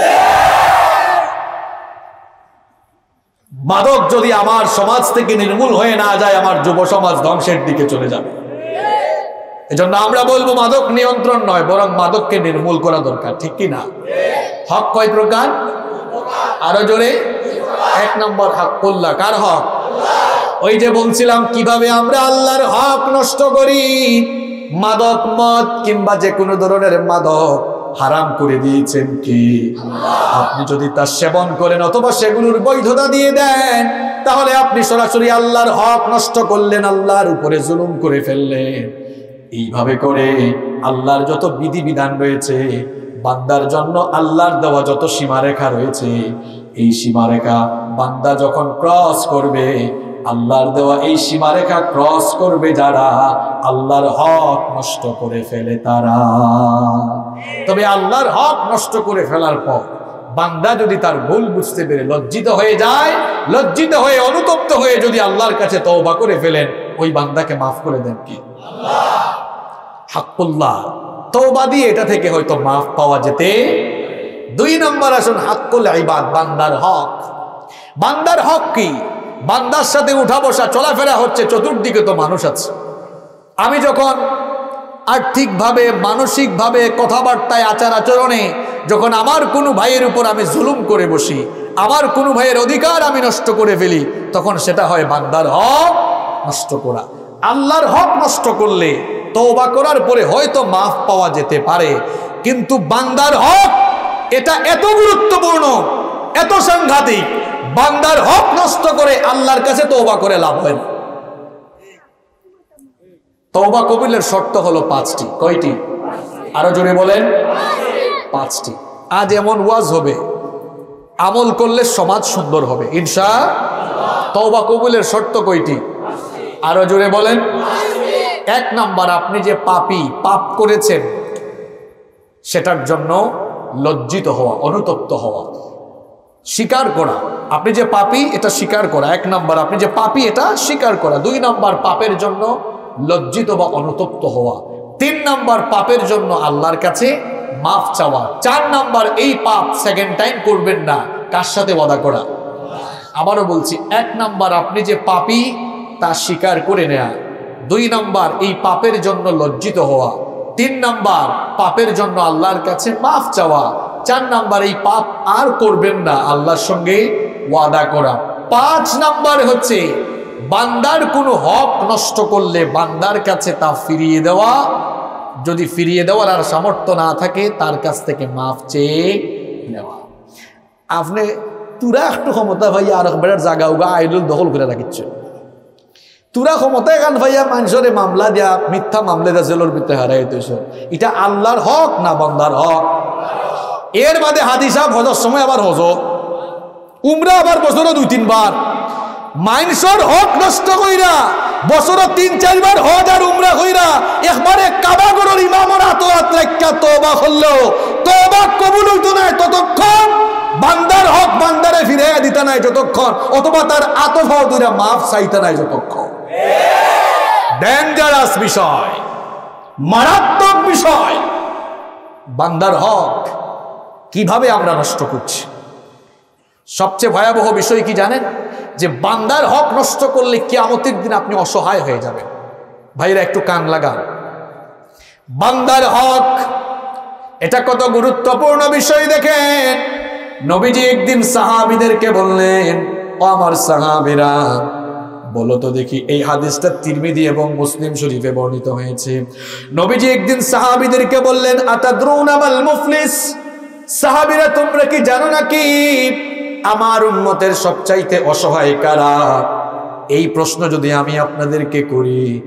মাদক যদি আমার সমাজ থেকে নির্মূল হয়ে না যায়, আমার যুব সমাজ ধ্বংসের দিকে চলে যাবে। এজন্য আমরা বলবো মাদক নিয়ন্ত্রণ নয়, বরং মাদককে নির্মূল করা দরকার, ঠিক কি না? হক কয় প্রকার? আরো জোরে। 1 নম্বর হকুল্লাহ। কার হক? ওই যে বলছিলাম কিভাবে আমরা আল্লাহর হক নষ্ট করি। মাদক, মদ কিংবা যে কোনো ধরনের মাদক হারাম করে দিয়েছেন কি? আপনি যদি তা সেবন করেন অথবা সেগুলোর বৈধতা দিয়ে দেন, তাহলে আপনি সরাসরি আল্লাহর হক নষ্ট করলেন, আল্লাহর উপরে জুলুম করে ফেললেন। এইভাবে করে আল্লাহর যত বিধিবিধান রয়েছে, বান্দার জন্য আল্লাহর দেওয়া যত সীমারেখা রয়েছে, এই সীমারেখা বান্দা যখন ক্রস করবে, আল্লাহর দেওয়া এই সীমারেখা ক্রস করবে যারা, আল্লাহর হক নষ্ট করে ফেলে তারা। তবে আল্লাহর হক নষ্ট করে ফেলার পর বান্দা যদি তার ভুল বুঝতে পেরে লজ্জিত হয়ে যায়, লজ্জিত হয়ে অনুতপ্ত হয়ে যদি আল্লাহর কাছে তওবা করে ফেলেন, ওই বান্দাকে মাফ করে দেন কি আল্লাহ। হাক্কুল্লাহ, তওবা দিয়ে এটা থেকে হয়তো মাফ পাওয়া যেতে। 2 নম্বর আসুন হাক্কুল ইবাদ, বান্দার হক। বান্দার হক কি? বান্দার সাথে উঠা বসা চলাফেরা হচ্ছে, চতুর্দিকে তো মানুষ আছে। আমি যখন আর্থিকভাবে, মানসিকভাবে, কথাবার্তায়, আচার আচরণে যখন আমার কোনো ভাইয়ের উপর আমি জুলুম করে বসি, আমার কোনো ভাইয়ের অধিকার আমি নষ্ট করে ফেলি, তখন সেটা হয় বান্দার হক নষ্ট করা। আল্লাহর হক নষ্ট করলে তওবা করার পরে হয়তো মাফ পাওয়া যেতে পারে, কিন্তু বান্দার হক এটা এত গুরুত্বপূর্ণ, এত সাংঘাতিক, বান্দার হক নষ্ট করে আল্লাহর কাছে তওবা করে লাভ হয় না। তওবা কবুলের শর্ত হলো 5টি। কয়টি? আরো জোরে বলেন। 5টি। আজ এমন ওয়াজ হবে, আমল করলে সমাজ সুন্দর হবে ইনশাআল্লাহ। তওবা কবুলের শর্ত কয়টি? আরো জোরে বলেন। 1 নাম্বার, আপনি যে পাপী, পাপ করেছেন, সেটার জন্য লজ্জিত হওয়া, অনুতপ্ত হওয়া, স্বীকার করা। আপনি যে পাপী এটা স্বীকার করা 1 নাম্বার, আপনি যে পাপী এটা স্বীকার করা। 2 নাম্বার, পাপের জন্য লজ্জিত বা অনুতপ্ত হওয়া। 3 নাম্বার, পাপের জন্য আল্লাহর কাছে মাফ চাওয়া। 4 নাম্বার, এই পাপ সেকেন্ড টাইম করবেন না। কার সাথে ওয়াদা করা? আবারও বলছি, 1 নাম্বার আপনি যে পাপী তা স্বীকার করে নেয়া। 2 নাম্বার, এই পাপের জন্য লজ্জিত হওয়া। 3 নাম্বার, পাপের জন্য আল্লাহর কাছে মাফ চাওয়া। 4 নাম্বার, এই পাপ আর করবেন না, আল্লাহর সঙ্গে ওয়াদা করা। 5 নাম্বার হচ্ছে বান্দার কোনো হক নষ্ট করলে বান্দার কাছে তা ফিরিয়ে দেওয়া। যদি ফিরিয়ে দেওয়ার আর সামর্থ্য না থাকে, তার কাছ থেকে মাফ চেয়ে নেওয়া। আপনি তুরা একটু ক্ষমতা ভাইয়া আর বেড়ার জায়গা উগা আইডল দখল করে রাখিচ্ছ, তুরা ক্ষমতা এখান ভাইয়া মানুষের মামলা দিয়া, মিথ্যা মামলা দিয়া জেলের ভিতরে হারাই দিয়েছ। এটা আল্লাহর হক না বান্দার হক? এর বাদে হাদি সাহেব হজর সময় আবার হজ, উমরা আবার বছরে 2-3 বার, মানুষের হক নষ্ট কইরা বছরে 3-4 বার হজ আর উমরা কইরা একবারে কাবাগরের ইমামর আতরাত রাখা তওবা করলো, তওবা কবুল হইতো না ততক্ষণ, বান্দার হক বান্দারে ফিরাইয়া দিতে নাই যতক্ষণ, অথবা তার আতফাও দুইরা মাফ চাইতে নাই যতক্ষণ। ডেঞ্জারাস বিষয়, মারাত্মক বিষয়। বান্দার হক কিভাবে আমরা নষ্ট করছি? সবচেয়ে ভয়াবহ বিষয় কি জানেন? যে বান্দার হক নষ্ট করলে কিয়ামতের দিন আপনি অসহায় হয়ে যাবেন। ভাইরা একটু কান লাগান। বান্দার হক এটা কত গুরুত্বপূর্ণ বিষয় দেখেন। নবীজি একদিন সাহাবীদেরকে বললেন, ও আমার সাহাবীরা, বলো তো দেখি, এই হাদিসটা তিরমিজি এবং মুসলিম শরীফে বর্ণিত হয়েছে। নবীজি একদিন সাহাবীদেরকে বললেন, আতাদরুনা মাল মুফলিস, সাহাবীরা তোমরা কি জানো নাকি আমার উম্মতের সবচাইতে অসহায় কারা? এই প্রশ্ন যদি আমি আপনাদেরকে করি,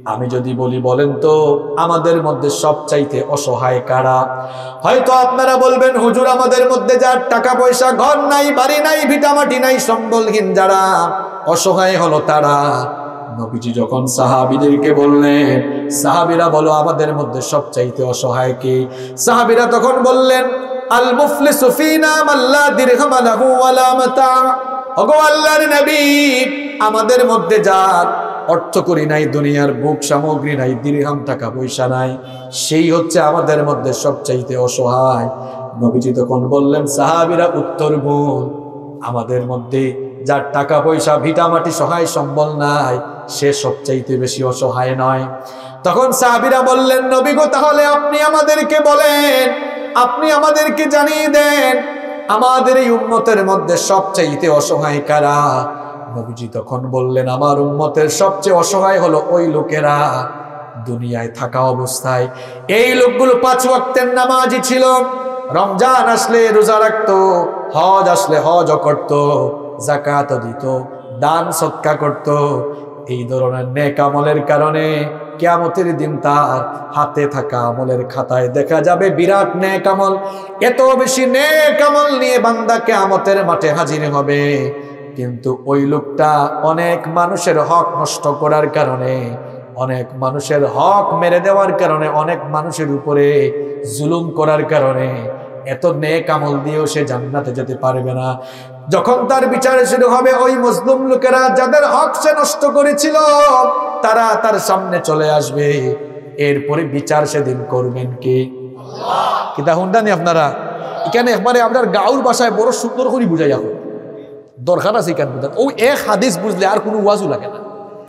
আমি যদি বলি বলেন তো আমাদের মধ্যে সবচাইতে অসহায় কারা? হয়তো আপনারা বলবেন হুজুর আমাদের মধ্যে যার টাকা পয়সা, ঘর নাই, বাড়ি নাই, ভিটামাটি নাই, সম্বলহীন যারা অসহায় হলো তারা। নবীজি যখন সাহাবীদেরকে বললেন, সাহাবীরা বলো আমাদের মধ্যে সবচাইতে অসহায় কে? সাহাবীরা তখন বললেন আল মুফলিসু ফিনা মান লা দিরহাম লাহু ওয়ালা মাতা। ওগো আল্লাহর নবী, আমাদের মধ্যে যার অর্থ করি নাই, দুনিয়ার ভোগ সামগ্রী নাই, দিরহাম টাকা পয়সা নাই, সেই হচ্ছে আমাদের মধ্যে সবচাইতে অসহায়। নবীজি তখন বললেন সাহাবীরা উত্তর বল, আমাদের মধ্যে যার টাকা পয়সা, ভিটামাটি, সহায় সম্বল নাই, সে সবচাইতে বেশি অসহায় নয়। তখন সাহাবীরা বললেন নবী গো, তাহলে আপনি আমাদেরকে বলেন, আপনি আমাদেরকে জানিয়ে দেন আমাদের এই উম্মতের মধ্যে সবচাইতে অসহায় কারা? নবীজি তখন বললেন আমার উম্মতের সবচেয়ে অসহায় হলো ওই লোকেরা দুনিয়ায় থাকা অবস্থায় এই লোকগুলো 5 ওয়াক্তের নামাজি ছিল, রমজান আসলে রোজা রাখতো, হজ আসলে হজও করত, যাকাত দিত, দান সদকা করত। এই ধরনের নেক আমলের কারণে কিয়ামতের দিন তার হাতে থাকা আমলের খাতায় দেখা যাবে বিরাট নেক আমল। এত বেশি নেক আমল নিয়ে বান্দা কিয়ামতের মাঠে হাজির হবে। কিন্তু ওই লোকটা অনেক মানুষের হক নষ্ট করার কারণে, অনেক মানুষের হক মেরে দেওয়ার কারণে, অনেক মানুষের উপরে জুলুম করার কারণে এত নেক আমল দিয়েও সে জান্নাতে যেতে পারবে না। যখন তার বিচার শুরু হবে, ওই মজলুম লোকেরা যাদের হক সে নষ্ট করেছিল তারা তার সামনে চলে আসবে। এরপরে বিচার সেদিন করবেন কে? আল্লাহ। কিতা হুন্ডানি আপনারা এখানে একবারে আপনার গাঁর ভাষায় বড় সুন্দর করে বুঝাই এখন দরকার আছে কেন বুঝান। ওই এক হাদিস বুঝলে আর কোনো ওয়াজও লাগে না।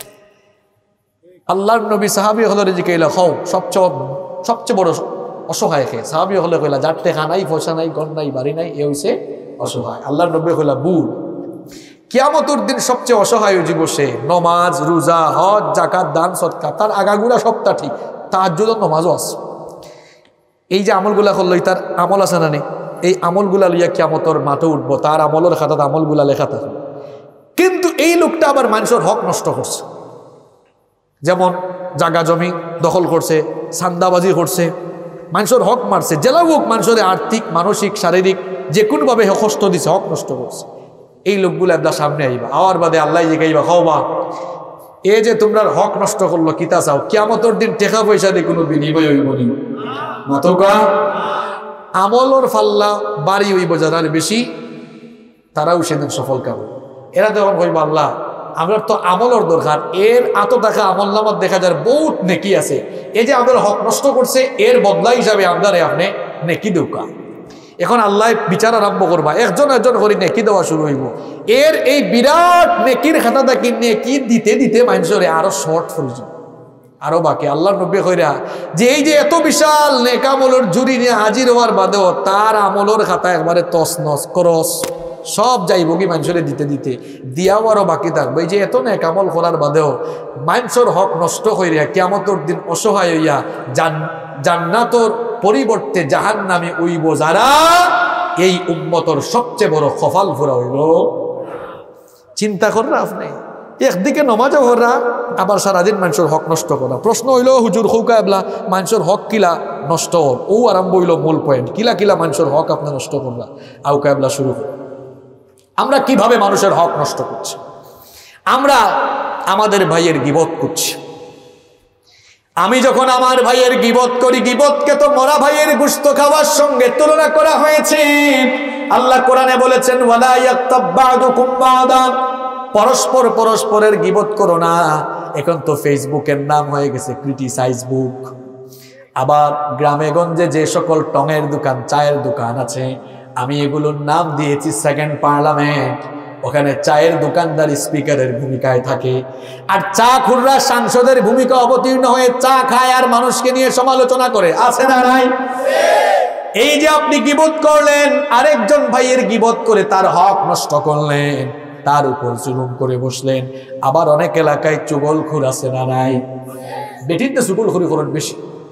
আল্লাহর নবী সাহাবী হলো রেজিকাইলা খাও সবচেয়ে বড় অসহায় কে? সাহাবী হলে কইলা যার টেকা নাই, পয়সা নাই, ঘর নাই, বাড়ি নাই, এ হইছে অসহায়। আল্লাহর নবী কইলা বুঝ, কিয়ামতের দিন সবচেয়ে অসহায় জীব সে। নমাজ, রোজা, হজ, যাকাত, দান, সদকা, তার আগাগুলা সবটা ঠিক, তাহাজ্জুদ, নমাজও আছে। এই যে আমলগুলা করলো, তার আমল আছে না নেই? এই আমলগুলা লইয়া কিয়ামতের মাঠে উঠবো, তার আমলের খাতাতে আমলগুলা লেখা থাকে। কিন্তু এই লোকটা আবার মানুষের হক নষ্ট করছে, যেমন জাগা জমি দখল করছে, সান্দাবাজি করছে, মানুষের হক মারছে, জেলা হোক মানুষের আর্থিক, মানসিক, শারীরিক যে কোনোভাবে কষ্ট দিছে, হক নষ্ট করছে। এই লোকগুলো একদম সামনে আইবা, আওয়ার বাদে আল্লাহ জিগাইবা খাওয়া এ যে তোমরা হক নষ্ট করলো কিতা চাও? কিয়ামতের দিন টাকা পয়সা দিয়ে কোনো বিনিময় হইব নি? মাতকা আমলর ফাল্লা বাড়ি হইব যারা বেশি, তারাও সেদিন সফল কাব। এরা তখন কইবা আল্লাহ আমার তো আমলর দরকার, এর এত টাকা আমল নামার দেখা যায় বহুত নেকি আছে, এই যে আমাদের হক নষ্ট করছে এর বদলা হিসাবে আপনারে আপনি নেকি দৌকা। এখন আল্লাহ বিচার আরম্ভ করবা, একজন একজন করে নেকি দেওয়া শুরু হইব। এর এই বিরাট নেকির খাতাটা কিনে কি দিতে দিতে মানুষের আরো শর্ট পড়ে আরো বাকি। আল্লাহর নবী কইরা যে এই যে এত বিশাল নেক আমলের জুরি নিয়ে হাজির হওয়ার বাদেও তার আমলের খাতা একবারে তস নস করস সব যাইব কি মানুষের দিতে দিতে দিয়াও আরো বাকি থাকবে। এই যে এত নেক আমল করার বাদেও মানুষের হক নষ্ট কইরা কিয়ামতের দিন অসহায় হইয়া জান্নাতর পরিবর্তে জাহান্নামে উইব যারা, এই উম্মতর সবচেয়ে বড় কপাল ফুরা হইল। চিন্তা করা আপনি, একদিকে নমাজও করা, আবার সারাদিন মানুষের হক নষ্ট করা। প্রশ্ন হইল হুজুর হৌকা এবলা মানুষের হক কিলা নষ্ট হল? ও আরম্ভ হইল মূল পয়েন্ট, কিলা কিলা মানুষের হক আপনার নষ্ট করলা। আউকা এবলা শুরু হল। আমরা কিভাবে মানুষের হক নষ্ট করছি? আমরা আমাদের ভাইয়ের গীবত করছি। আমি যখন আমার ভাইয়ের গীবত করি, গীবতকে তো মরা ভাইয়ের গোশত খাওয়ার সঙ্গে তুলনা করা হয়েছে। আল্লাহ কোরআনে বলেছেন ওয়ালা ইয়াক্তাব বা'দুকুম বা'দা, পরস্পর পরস্পরের গীবত করো না। এখন তো ফেসবুকের নাম হয়ে গেছে ক্রিটিসাইজ বুক। আবার গ্রামে গঞ্জে যে সকল টঙের দোকান, চায়ের দোকান আছে, আমি এগুলোর নাম দিয়েছি সেকেন্ড পার্লামেন্ট। ওখানে চায়ের দোকানদার স্পিকারের ভূমিকায় থাকে, আর চা খুররা সাংসদের ভূমিকা অবতীর্ণ হয়ে চা খায় আর মানুষকে নিয়ে সমালোচনা করে। আছে না নাই? এই যে আপনি গীবত করলেন, আরেকজন ভাইয়ের গীবত করে তার হক নষ্ট করলেন, তার উপর জুলুম করে বসলেন। আবার অনেক এলাকায় চুগলখোর আছে না নাই? বেটিতে চুগলখোরি করেন বেশি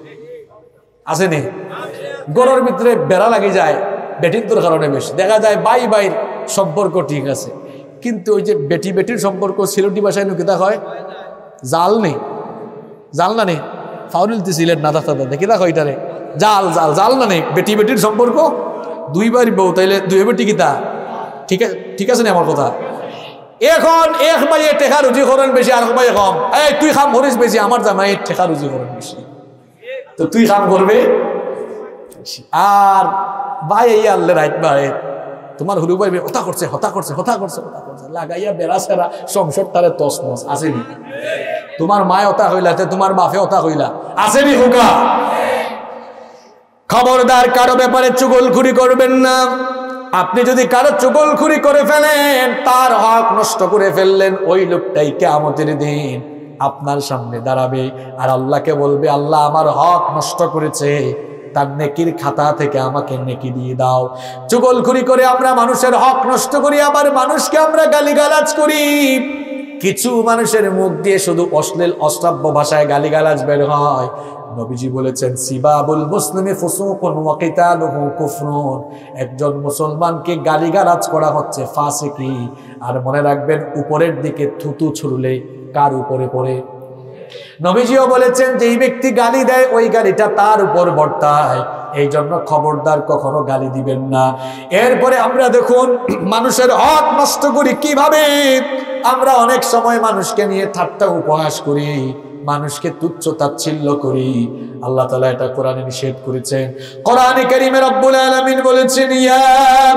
আছে নি? গরুর ভিতরে বেড়া লাগে যায় বেটির কারণে বেশি। দেখা যায় বাই বাইর সম্পর্ক ঠিক আছে, কিন্তু ওই যে বেটি বেটির সম্পর্ক সিলেটি ভাষায় নুকিতা হয় জাল নেই, জাল না নেই ফাউরিলতে সিলেট না থাকতে দেখি দেখো এটারে জাল জাল জাল না নেই বেটি বেটির সম্পর্ক দুইবার বউ তাইলে দুই বেটি কিতা ঠিক আছে না আমার কথা এখন এক ভাইয়ে টেকা রুজি করেন বেশি আর ভাই কম এই তুই খাম করিস বেশি আমার জামাই টেকা রুজি করেন বেশি তো তুই কাম করবে আর ভাই এই আল্লে রাইট ভাই তোমার হুলু ভাই হতা করছে হতা করছে হতা করছে হতা করছে লাগাইয়া বেড়া সেরা সংসার তারে তসমস আসেনি তোমার মায় হতা হইলা তোমার বাপে হতা হইলা আসেনি হুকা খবরদার কারো ব্যাপারে চুগলখুরি করবেন না আপনি যদি কারো চুগলখুরি করে ফেলেন তার হক নষ্ট করে ফেললেন ওই লোকটাই কিয়ামতের দিন আপনার সামনে দাঁড়াবে আর আল্লাহকে বলবে আল্লাহ আমার হক নষ্ট করেছে তার নেকির খাতা থেকে আমাকে নেকি দিয়ে দাও চুগলখুরি করে আমরা মানুষের হক নষ্ট করি আবার মানুষকে আমরা গালিগালাজ করি কিছু মানুষের মুখ দিয়ে শুধু অশ্লীল অশ্রাব্য ভাষায় গালিগালাজ বের হয় নবীজি বলেছেন সিবাবুল মুসলিমি ফুসুকুন ওয়া কিতালুহু কুফরুন একজন মুসলমানকে গালিগালাজ করা হচ্ছে ফাসিকি আর মনে রাখবেন উপরের দিকে থুতু ছুড়লে কার উপরে পড়ে নবীজিও বলেছেন যে এই ব্যক্তি গালি দেয় ওই গালিটা তার উপর বর্তায় এই জন্য খবরদার কখনো গালি দিবেন না এরপরে আমরা দেখুন মানুষের হক নষ্ট করি কিভাবে আমরা অনেক সময় মানুষকে নিয়ে ঠাট্টা উপহাস করি মানুষকে তুচ্ছ তাচ্ছিল্য করি আল্লাহ তাআলা এটা কোরআনে নিষেধ করেছেন কোরআনে কারীমে রব্বুল আলামিন বলেছেন ইয়া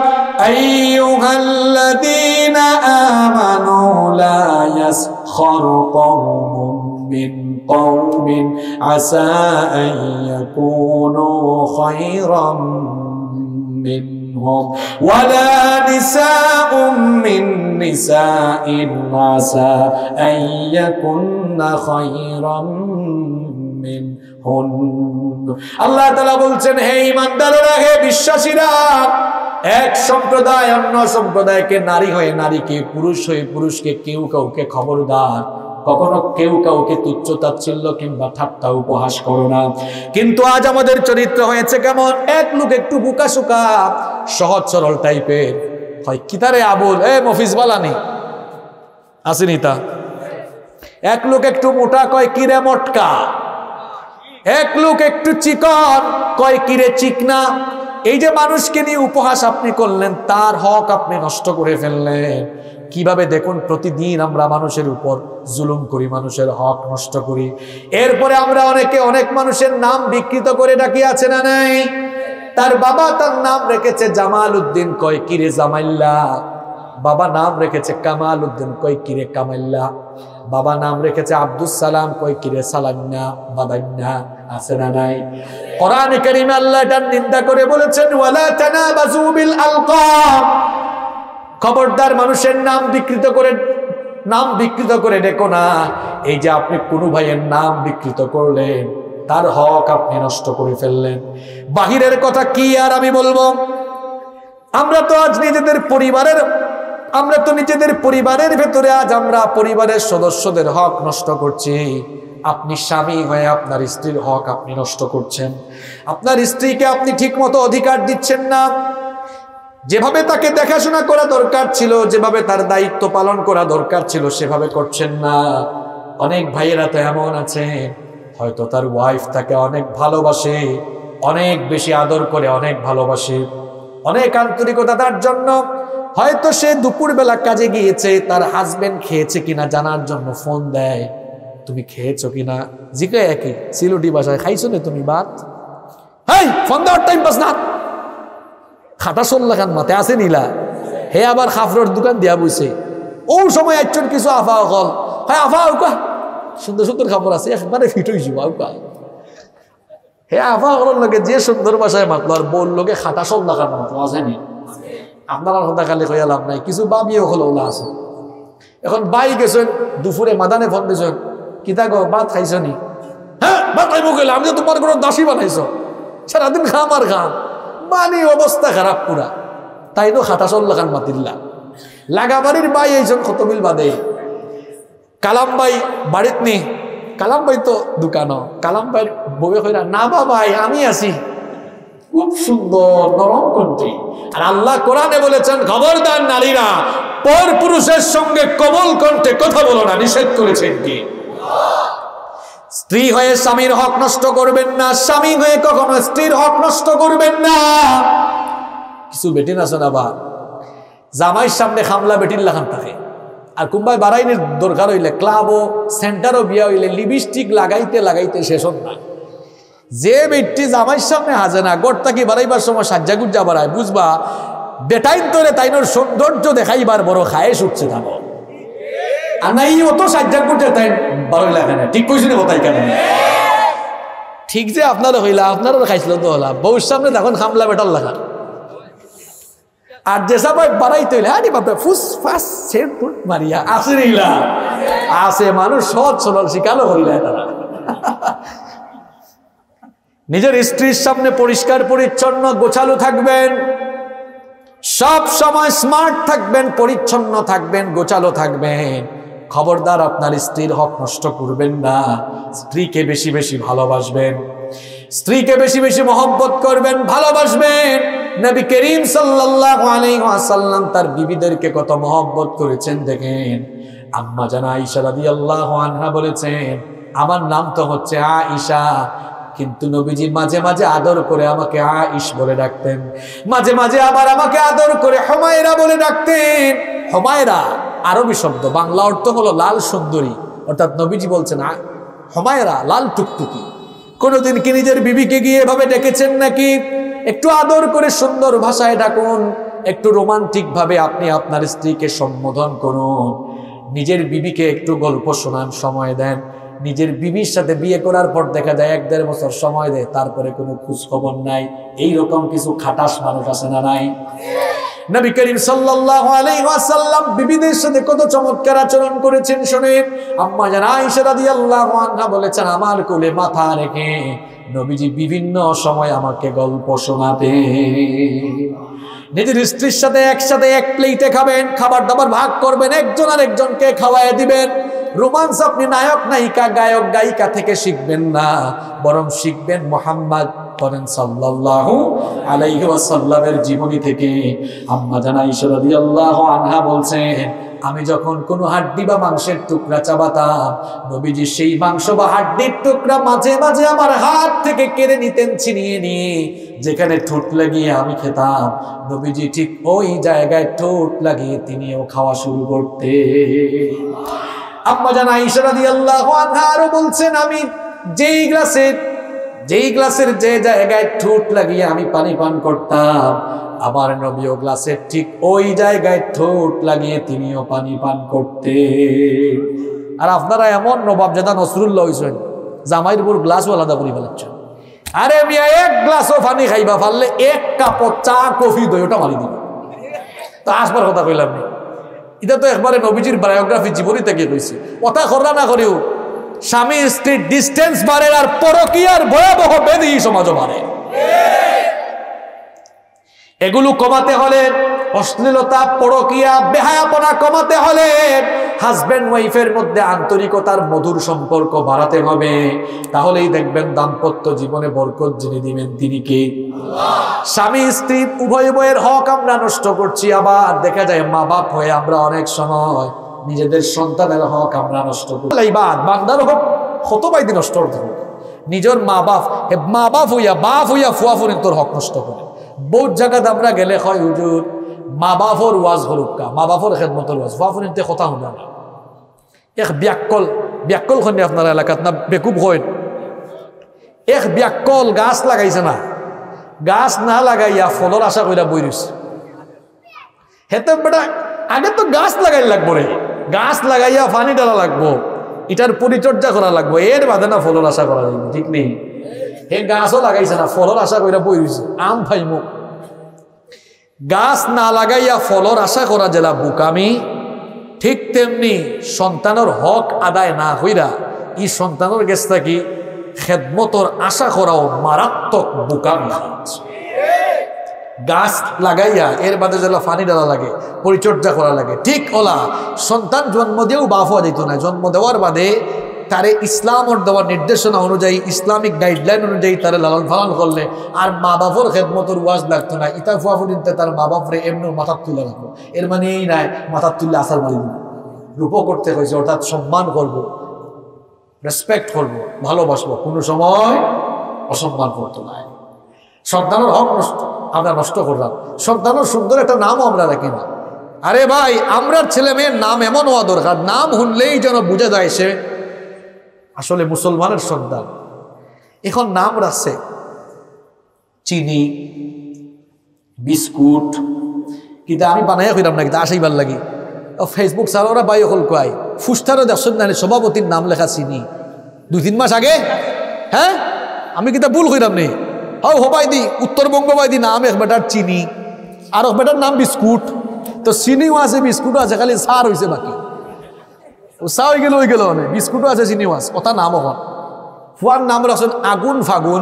আইয়ুহাল্লাযীনা আমানু লা ইয়াসখারু কওমুম মিন কওমিন আসা আন ইয়াকুনু খায়রাম মিনহুম ওয়ালা নিসাউম মিন নিসাইন আসা আন ইয়াকুননা খায়রাম মিনহুন আল্লাহ তাআলা বলছেন হে ঈমানদাররা হে বিশ্বাসীরা এক সম্প্রদায় অন্য সম্প্রদায়কে নারী হয়ে নারীকে পুরুষ হয়ে পুরুষকে কেউ কাউকে খবরদার কখনো কেউ কাউকে তুচ্ছ তাচ্ছিল্য কিংবা ঠাট্টা উপহাস করো না কিন্তু আজ আমাদের চরিত্র হয়েছে কেমন এক লোক একটু বুকাসুকা সহজ সরল টাইপের হয় কিতারে আবুল এ মফিজ বালানি আসেনি তা এক লোক একটু মোটা কয় কিরে মটকা এক লোক একটু চিকন কয় কিরে চিকনা এই যে মানুষকে নিয়ে উপহাস আপনি করলেন তার হক আপনি নষ্ট করে ফেললেন কিভাবে দেখুন প্রতিদিন আমরা মানুষের উপর জুলুম করি মানুষের হক নষ্ট করি এরপরে আমরা অনেকে অনেক মানুষের নাম বিকৃত করে ডাকি আছে না নাই তার বাবা তার নাম রেখেছে জামাল উদ্দিন কয় কিরে জামাইল্লা বাবা নাম রেখেছে কামাল উদ্দিন কয় কিরে কামাইল্লা বাবা নাম রেখেছে আব্দুস সালাম কয় কিরে সালান্না বাদান্না আছে না নাই কোরআনে কারীমে আল্লাহ এটার নিন্দা করে বলেছেন ওয়ালা তানাবাজু বিল আলকাব খবরদার মানুষের নাম বিকৃত করে ডেকো না এই যে আপনি কোনো ভাইয়ের নাম বিকৃত করলেন তার হক আপনি নষ্ট করে ফেললেন বাহিরের কথা কি আর আমি বলবো আমরা তো আজ নিজেদের পরিবারের ভেতরে আজ আমরা পরিবারের সদস্যদের হক নষ্ট করছি আপনি স্বামী হয়ে আপনার স্ত্রীর হক আপনি নষ্ট করছেন আপনার স্ত্রীকে আপনি ঠিকমতো অধিকার দিচ্ছেন না যেভাবে তাকে দেখাশোনা করা দরকার ছিল যেভাবে তার দায়িত্ব পালন করা দরকার ছিল সেভাবে করছেন না অনেক ভাইয়েরা তো এমন আছে হয়তো তার ওয়াইফ তাকে অনেক ভালোবাসে অনেক বেশি আদর করে অনেক ভালোবাসে অনেক আন্তরিকতা তার জন্য হয়তো সে দুপুরবেলা কাজে গিয়েছে তার হাজবেন্ড খেয়েছে কিনা জানার জন্য ফোন দেয় তুমি খেয়েছো কিনা জিজ্ঞাসা একই সিলুটি বাসায় খাইছো না তুমি ভাত হেই ফোন দেওয়ার টাইম পাস না খাটা সল্লা খান মাতে আসে নিলা হে আবার খাফরর দোকান দিয়া বইছে ও সময় একজন কিছু আফা কল হ্যাঁ আফা আউকা সুন্দর সুন্দর খাবার আছে একবারে ফিট হয়েছি আউকা হে আফা করার লোকে যে সুন্দর বাসায় মাতলো আর বল লোকে খাটা সল্লা খান মাতলো আসেনি আপনারা কথা খালি কইয়া লাভ নাই কিছু বাবিও হলো ওলা আছে এখন বাই গেছেন দুপুরে মাদানে ফোন দিয়েছেন কিতা গো ভাত খাইছো নি হ্যাঁ ভাত খাইবো গেলে আমি তো তোমার কোনো দাসী বানাইছো সারাদিন খাম আর খাম মানে অবস্থা খারাপ পুরা তাই তো খাটা চল লাগান মাতিল্লা লাগাবাড়ির বাই এইজন কত বিল বাদে কালাম ভাই বাড়িত নি কালাম ভাই তো দোকানও কালাম ভাই বউয়ে কইরা না বাবাই আমি আছি খুব সুন্দর নরম কণ্ঠে আর আল্লাহ কোরআনে বলেছেন খবরদার নারীরা পর পুরুষের সঙ্গে কোমল কণ্ঠে কথা বলো না নিষেধ করেছেন কি স্ত্রী হয়ে স্বামীর হক নষ্ট করবেন না, স্বামী হয়ে কখনো স্ত্রীর হক নষ্ট করবেন না। কিছু বেটিন আছে না বা জামাইয়ের সামনে খামলা বেটির লাগান থাকে, আর কুম্বাই বাড়াইনের দরকার হইলে ক্লাবও সেন্টারও বিয়া হইলে লিপস্টিক লাগাইতে লাগাইতে শেষ না। যে ব্যক্তি জামাইয়ের সামনে হাজে না গড় তাকে বাড়াইবার সময় সাজ্জা গুজ্জা বাড়ায়, বুঝবা বেটাইন তোরে তাইনোর সৌন্দর্য দেখাইবার বড় খায়েশ উঠছে থাকো। আর না এই অত সাজ্জা গুজ্জা তাই বারোই লাগে না। ঠিক কইছি না কোথায় কেন? ঠিক যে আপনারও হইলা, আপনারও খাইছিল তো হলা, বউর সামনে তখন খামলা বেটার লাগা। আর যে সবাই বাড়াইতে হইলে আরে বাপরে ফুস ফাস সেট ফুট মারিয়া আসে নিলা আসে মানুষ সহজ সরল শিকালো হইলা। তারা নিজের স্ত্রীর সামনে পরিষ্কার পরিচ্ছন্ন গোছালো থাকবেন, সব সময় স্মার্ট থাকবেন, পরিচ্ছন্ন থাকবেন, গোছালো থাকবেন। খবরদার আপনার স্ত্রীর হক নষ্ট করবেন না। স্ত্রীকে বেশি বেশি ভালোবাসবেন, স্ত্রীকে বেশি বেশি মহব্বত করবেন, ভালোবাসবেন। নবী করিম সাল্লাল্লাহু আলাইহি ওয়াসাল্লাম তার বিবিদেরকে কত মহব্বত করেছেন দেখেন। আম্মা জান আয়েশা রাদিয়াল্লাহু আনহা বলেছেন, আমার নাম তো হচ্ছে আয়েশা, কিন্তু নবীজি মাঝে মাঝে আদর করে আমাকে আয়েশ বলে ডাকতেন, মাঝে মাঝে আবার আমাকে আদর করে হুমায়রা বলে ডাকতেন। হুমায়রা আরবি শব্দ, বাংলা অর্থ হলো লাল সুন্দরী, অর্থাৎ নবীজি বলছেন হুমায়রা লাল টুকটুকি। কোনোদিন কি নিজের বিবিকে গিয়ে এভাবে ডেকেছেন নাকি? একটু আদর করে সুন্দর ভাষায় ডাকুন, একটু রোমান্টিক ভাবে আপনি আপনার স্ত্রীকে সম্বোধন করুন। নিজের বিবিকে একটু গল্প শোনান, সময় দেন। নিজের বিবির সাথে বিয়ে করার পর দেখা যায় 1-1.5 বছর সময় দেয়, তারপরে কোনো খোঁজ খবর নাই। এইরকম কিছু খাটাস মানুষ আছে না নাই? নবী করিম সাল্লাল্লাহু আলাইহি ওয়াসাল্লাম বিবিদের সাথে কত চমৎকার আচরণ করেছেন শুনেন। আম্মা জান আয়েশা রাদিয়াল্লাহু আনহা বলেছেন, আমার কোলে মাথা রেখে নবীজি বিভিন্ন সময় আমাকে গল্প শোনাতেন। নিজের স্ত্রীর সাথে একসাথে এক প্লেটে খাবেন, খাবার দাবার ভাগ করবেন, একজন আর একজনকে খাওয়ায় দিবেন। রোমান্স আপনি নায়ক নায়িকা গায়ক গায়িকা থেকে শিখবেন না, বরং শিখবেন মুহাম্মদ সাল্লাল্লাহু আলাইহি ওয়াসাল্লামের জীবনী থেকে। আম্মা জান আয়েশা রাদিয়াল্লাহু আনহা বলছেন, আমি যখন কোনো হাড্ডি বা মাংসের টুকরা চাবাতাম, নবীজি সেই মাংস বা হাড্ডির টুকরা মাঝে মাঝে আমার হাত থেকে কেড়ে নিতেন, ছিনিয়ে নিয়ে যেখানে ঠোঁট লাগিয়ে আমি খেতাম, নবীজি ঠিক ওই জায়গায় ঠোঁট লাগিয়ে তিনিও খাওয়া শুরু করতেন। আম্মা জান আয়েশা রাদিয়াল্লাহু আনহা আরো বলছেন, আমি যেই গ্লাসের যে জায়গায় ঠোঁট লাগিয়ে আমি পানি পান করতাম, আমার নবীও গ্লাসের ঠিক ওই জায়গায় ঠোঁট লাগিয়ে তিনিও পানি পান করতেন। আর আপনারা এমন নবাব জাদা নসরুল্লাহ হইছেন, জামাইয়ের উপর গ্লাসও আলাদা করে ফেলাচ্ছেন। আরে মিয়া, 1 গ্লাসও পানি খাইবা পারলে 1 কাপ চা কফি দই ওটা মারি দিবে। তা আসবার কথা কইলাম না, এটা তো একবারে নবীজির বায়োগ্রাফি জীবনী থেকে কইছে। কথা কররা না করেও স্বামী স্ত্রীর ডিস্টেন্স বাড়ে, আর পরকীয়ার ভয়াবহ ব্যাধি সমাজও বাড়ে। এগুলো কমাতে হলে, অশ্লীলতা পরকীয়া বেহায়াপনা কমাতে হলে হাজব্যান্ড ওয়াইফের মধ্যে আন্তরিকতার মধুর সম্পর্ক বাড়াতে হবে। তাহলেই দেখবেন দাম্পত্য জীবনে বরকত যিনি দিবেন তিনি কে? স্বামী স্ত্রী উভয় উভয়ের হক আমরা নষ্ট করছি। আবার দেখা যায় মা বাপ হয়ে আমরা অনেক সময় নিজেদের সন্তানের হক আমরা নষ্ট করি। বান্দার হক হতবাইদি নষ্ট করতে হবে। নিজের মা বাপ হইয়া ফুয়া ফুরিন তোর হক নষ্ট করে। বহুত জায়গাতে আমরা গেলে হয় হুজুর মা বাপর ওয়াজ হরুকা, মা বাপর খেদমতর ওয়াজ, ফুয়া ফুরিনতে কথা শুনা না। এক ব্যাকল খন্ডে আপনার এলাকাত না বেকুব হয়, এক ব্যাকল গাছ লাগাইছে না, গাছ না লাগাইয়া ফলর আশা কইরা বই রইছে। হেতে বেটা আগে তো গাছ লাগাই লাগবো রে, গাছ লাগাইয়া পানি ডালা লাগবো, এটার পরিচর্যা করা লাগবো, এর বাদে না ফলর আশা করা যাবে। ঠিক নেই, হে গাছও লাগাইছে না, ফলর আশা কইরা বই রইছে। আম ফাইমো গাছ না লাগাইয়া ফলর আশা করা জেলা বুকামি, ঠিক তেমনি সন্তানের হক আদায় না হইরা ই সন্তানের গেছ থাকি খেদমতর আশা করাও মারাত্মক বুকামি। গাছ লাগাইয়া এর বাদে যেন পানি ডালা লাগে, পরিচর্যা করা লাগে। ঠিক ওলা সন্তান জন্ম দিয়েও বাপ হওয়া যেত না, জন্ম দেওয়ার বাদে তারে ইসলামের দেওয়ার নির্দেশনা অনুযায়ী, ইসলামিক গাইডলাইন অনুযায়ী তারে লালন পালন করলে আর মা বাপর খেদমতর ওয়াজ লাগতো না। ইতা ফুয়া ফুটিনতে তার মা বাপরে এমনি মাথার তুলে রাখবো, এর মানে এই নাই মাথার তুললে আসার মারি দিব। রূপ করতে হয়েছে, অর্থাৎ সম্মান করবো, রেসপেক্ট করবো, ভালোবাসবো, কোনো সময় অসম্মান করতো না। সন্তানের হক নষ্ট আমরা নষ্ট করলাম, সন্তানের সুন্দর একটা নামও আমরা রাখি না। আরে ভাই, আমরার ছেলে মেয়ের নাম এমন হওয়া দরকার, নাম শুনলেই যেন বুঝে যায় সে আসলে মুসলমানের সন্তান। এখন নাম রাখছে চিনি, বিস্কুট, কিন্তু আমি বানাইয়া কইলাম না, কিন্তু আসেইবার লাগি ফেসবুক ছাড়া ওরা বাই অকল কয় ফুস্টারও দেখছেন না সভাপতির নাম লেখা চিনি 2-3 মাস আগে। হ্যাঁ, আমি কিন্তু ভুল কইলাম নেই, হবাই দি উত্তরবঙ্গ বাই দি নাম এক বেটার চিনি, আর এক বেটার নাম বিস্কুট। তো চিনিও আছে বিস্কুটও আছে, খালি সার হয়েছে বাকি। চা হয়ে গেল অনেক, বিস্কুটও আছে চিনিও আছে, কথা নাম এখন। ফুয়ার নাম রাখছেন আগুন ফাগুন।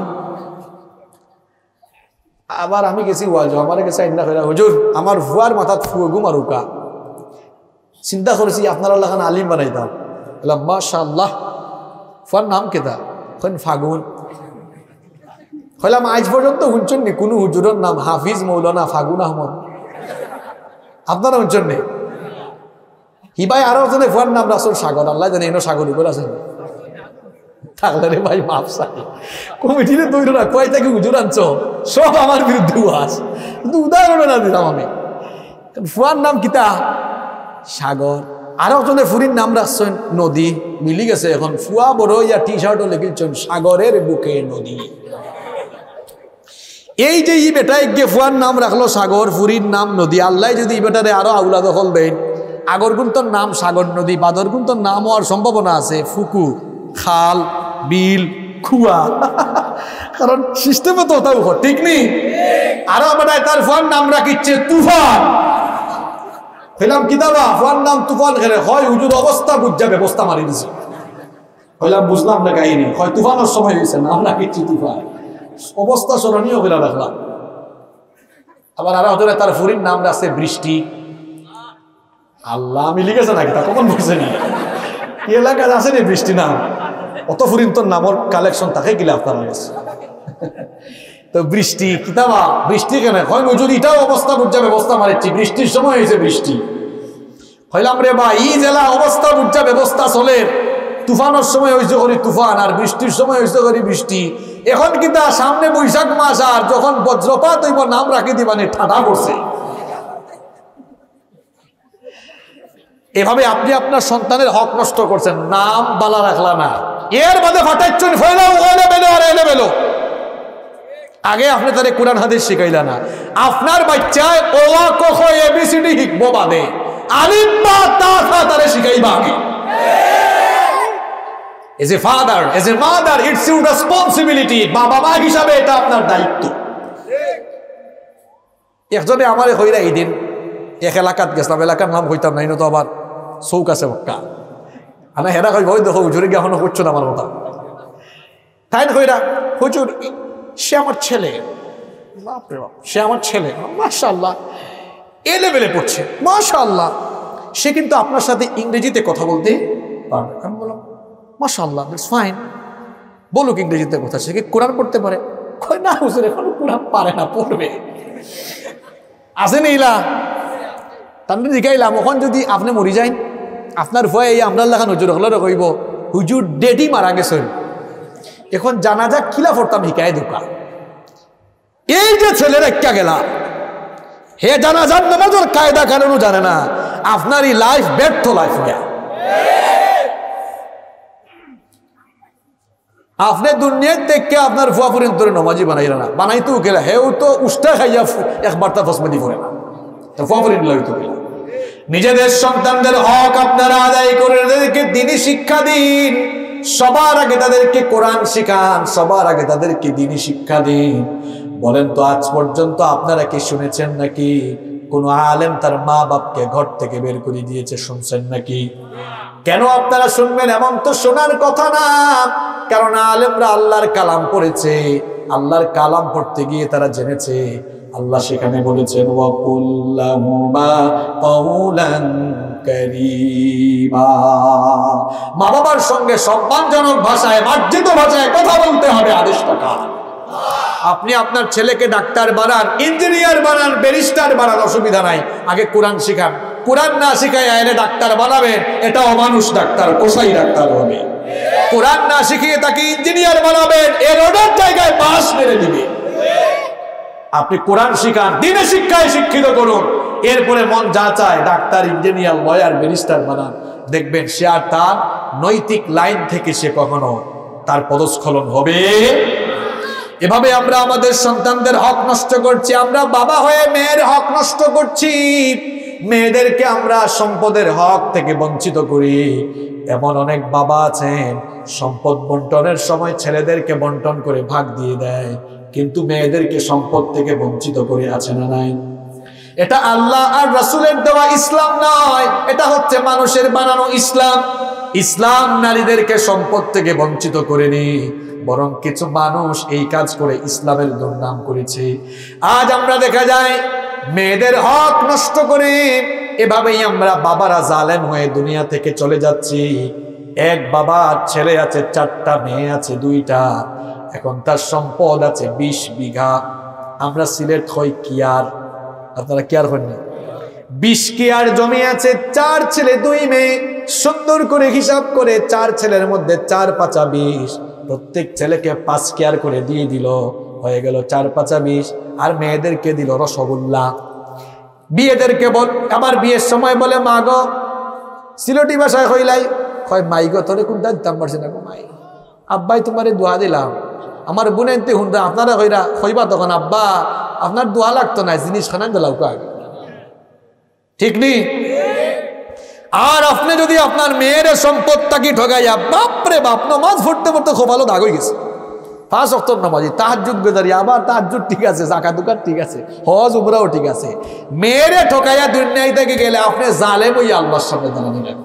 আবার আমি গেছি ওয়াজ, আমার গেছে হুজুর আমার ফুয়ার মাথাত ফুগু মারুকা। চিন্তা করেছি আপনারা লাগান আলিম বানাইতাম। মাশাআল্লাহ, ফুয়ার নাম কেতা? ফাগুন। হইলাম আজ পর্যন্ত শুনছেন নি কোনো হুজুরের নাম হাফিজ মৌলানা ফাগুন আহমদ? আপনারা শুনছেন নি? হিবাই আরো জনে ফুয়ার নাম রাসুল সাগর, আল্লাহ জানে এনো সাগর উপর আছেন থাকলে রে ভাই মাপ চাই। কমিটিতে তৈরি না কয় তাকে হুজুর আনছ, সব আমার বিরুদ্ধে ওয়াজ, কিন্তু উদাহরণ না দিলাম আমি। ফুয়ার নাম কিতা? সাগর। আরো জনে ফুরির নাম রাখছেন নদী, মিলি গেছে এখন। ফুয়া বড় ইয়া টি শার্টও লিখেছেন সাগরের বুকে নদী। এই যে ই বেটা গিয়ে ফুয়ার নাম রাখলো সাগর, ফুরির নাম নদী। আল্লাহ যদি ই বেটারে আরো আউলা দখল দেন, আগর গুন্তর নাম সাগর নদী, বাদর গুন্তর নাম হওয়ার সম্ভাবনা আছে ফুকু, খাল, বিল, খুয়া। কারণ সিস্টেমে তো ওটাও ঠিক নেই। আরো বেটায় তার ফুয়ার নাম রাখিচ্ছে তুফান। হইলাম কিতাবা ফুয়ার নাম তুফান খেলে হয় হুজুর অবস্থা বুঝা ব্যবস্থা মারি দিছে। হইলাম বুঝলাম না কাহিনী, হয় তুফানের সময় হয়েছে, নাম রাখিচ্ছি তুফান, অবস্থা স্মরণীয় হইলা রাখলাম। আবার আরো হতে তার ফুরির নাম রাখছে বৃষ্টি। আল্লাহ মিলি গেছে নাকি? তা কখন বলছে না এলাকায় আছে নি বৃষ্টি নাম? অত ফুরিন তোর নামর কালেকশন তাকে গিলে আপনার গেছে। তো বৃষ্টি কিতাবা, বৃষ্টি কেন হয় হুজুর এটাও অবস্থা বুঝা ব্যবস্থা মারিচ্ছি, বৃষ্টির সময় হয়েছে বৃষ্টি। হইলাম রে বা এই জেলা অবস্থা বুঝা ব্যবস্থা চলে, তুফানের সময় হয়েছে করি তুফান, আর বৃষ্টির সময় হয়েছে করি বৃষ্টি। এখন কিতা সামনে বৈশাখ মাস, আর যখন বজ্রপাত হইব নাম রাখি দিবানি ঠাডা করছে। এভাবে আপনি আপনার সন্তানের হক নষ্ট করছেন, নাম বালা রাখলা না, এর বাদে ফাটাচ্ছেন ফেলাও ওলে বেলো আর এলে বেলো। আগে আপনি তারে কোরআন হাদিস শিখাইলা না, আপনার বাচ্চায় ওয়া ক খ এবিসিডি শিখবো বাদে আলিফ বা তা থা তারে শিখাইবা আগে। As a father, as a mother, it's your responsibility. বাবা মা হিসাবে এটা আপনার দায়িত্ব। একজনে আমারে কইরা এই দিন এক এলাকাত গেছিলাম, এলাকার নাম কইতাম নাই না, তো আবার চৌক আছে মক্কা। আনা হেরা কই ভয় দেখো হুজুরে গিয়ে এখনো করছো না আমার কথা। তাই কইরা হুজুর সে আমার ছেলে, বাপরে বাপ সে আমার ছেলে, মাশাআল্লাহ এ লেভেলে পড়ছে, মাশাআল্লাহ সে কিন্তু আপনার সাথে ইংরেজিতে কথা বলতে পারবে। আমি বললাম মাশাআল্লাহ, দ্যাটস ফাইন, বলুক ইংরেজিতে কথা। সে কি কোরআন পড়তে পারে? কই না হুজুর এখন কোরআন পারে না, পড়বে। আছে নেইলা তাহলে জিগাইলাম, ওখান যদি আপনি মরি যান আপনার ভয়ে এই আমরা লেখা হুজুর হলো কইব হুজুর ডেডি মারা গেছেন, এখন জানাজা কিলা পড়তাম হিকায় দোকা। এই যে ছেলে রেখা গেলা, হে জানাজার নামাজের কায়দা কানুনও জানে না, আপনার এই লাইফ ব্যর্থ লাইফ হইয়া। আপনি দুনিয়ার থেকে আপনার ফুয়া ফুরিন তোরে নমাজি বানাইলা না, বানাইতেও গেলা হেও তো উষ্টা খাইয়া একবার তা ফসমাদি করে না, তো ফুয়া ফুরিন লাইতো গেলা। নিজেদের সন্তানদের হক আপনারা আদায় করে তাদেরকে দ্বীনি শিক্ষা দিন, সবার আগে তাদেরকে কোরআন শিখান, সবার আগে তাদেরকে দ্বীনি শিক্ষা দিন। বলেন তো আজ পর্যন্ত আপনারা কি শুনেছেন নাকি কোন আলেম তার মা বাপকে ঘর থেকে বের করে দিয়েছে? শুনছেন নাকি? কেন আপনারা শুনবেন? এমন তো শোনার কথা না, কারণ আলেমরা আল্লাহর কালাম পড়েছে, আল্লাহর কালাম পড়তে গিয়ে তারা জেনেছে আল্লাহ সেখানে বলেছেন ওয়াকুল্লাহুমা কাওলান কারীমা। মা বাবার সঙ্গে সম্মানজনক ভাষায়, মার্জিত ভাষায় কথা বলতে হবে, আদেশটা কার? আপনি আপনার ছেলেকে ডাক্তার বানান, ইঞ্জিনিয়ার বানান, ব্যারিস্টার বানান, অসুবিধা নাই, আগে কোরআন শিখান। কোরআন না শিখায় আইনে ডাক্তার বানাবেন, এটা অমানুষ ডাক্তার, কসাই ডাক্তার হবে। কোরআন না শিখিয়ে তাকে ইঞ্জিনিয়ার বানাবেন, এর রোডের জায়গায় বাস মেরে দিবে। আপনি কোরআন শিখান, দ্বীনে শিক্ষায় শিক্ষিত করুন, এরপরে মন যা চায় ডাক্তার, ইঞ্জিনিয়ার, লয়ার, ব্যারিস্টার বানান, দেখবেন সে আর তার নৈতিক লাইন থেকে সে কখনো তার পদস্খলন হবে। এভাবে আমরা আমাদের সন্তানদের হক নষ্ট করছি। আমরা বাবা হয়ে মেয়ের হক নষ্ট করছি, মেয়েদেরকে আমরা সম্পদের হক থেকে বঞ্চিত করি। এমন অনেক বাবা আছেন সম্পদ বন্টনের সময় ছেলেদেরকে বন্টন করে ভাগ দিয়ে দেয়, কিন্তু মেয়েদেরকে সম্পদ থেকে বঞ্চিত করে আছে না নাই? এটা আল্লাহ আর রাসূলের দেওয়া ইসলাম নয়, এটা হচ্ছে মানুষের বানানো ইসলাম। ইসলাম নারীদেরকে সম্পদ থেকে বঞ্চিত করেনি, বরং কিছু মানুষ এই কাজ করে ইসলামের দুর্নাম করেছে। আজ আমরা দেখা যায় মেয়েদের হক নষ্ট করে এভাবেই আমরা বাবারা জালেম হয়ে দুনিয়া থেকে চলে যাচ্ছি। এক বাবার ছেলে আছে 4টা, মেয়ে আছে 2টা, এখন তার সম্পদ আছে 20 বিঘা। আমরা সিলেট হই কিয়ার, আপনারা কিয়ার হন না? 20 কিয়ার জমি আছে, 4 ছেলে 2 মেয়ে। সুন্দর করে হিসাব করে 4 ছেলের মধ্যে 4 5 20, প্রত্যেক ছেলেকে 5 কিয়ার করে দিয়ে দিল, হয়ে গেল 4 5 20। আর মেয়েদেরকে দিল রসগোল্লা। বিয়েদেরকে বল, আমার বিয়ের সময় বলে মা গো, সিলেটি ভাষায় হইলাই, কয় মাই গো তোরে কোন দাম পারছে না গো মাই, আব্বাই তোমারে দোয়া দিলাম, আমার বোনেনতে হুন্ডা আপনারা হইরা হইবা, তখন আব্বা আপনার দোয়া লাগতো না, জিনিস খানা দিলাম আগে, ঠিক নেই? আর আপনি যদি আপনার মেয়ের সম্পদটাকে ঠগাইয়া, বাপরে বাপ, নামাজ পড়তে পড়তে খুব ভালো দাগ হয়ে গেছে, 5 ওয়াক্ত নামাজি, তাহাজ্জুদ বেদারি, আবার তাহাজ্জুদ ঠিক আছে, যাকাত দুকাত ঠিক আছে, হজ উমরাও ঠিক আছে, মেয়েরে ঠকাইয়া দুনিয়ায় থেকে গেলে আপনি জালেম ওই আল্লাহর সামনে দাঁড়াবেন।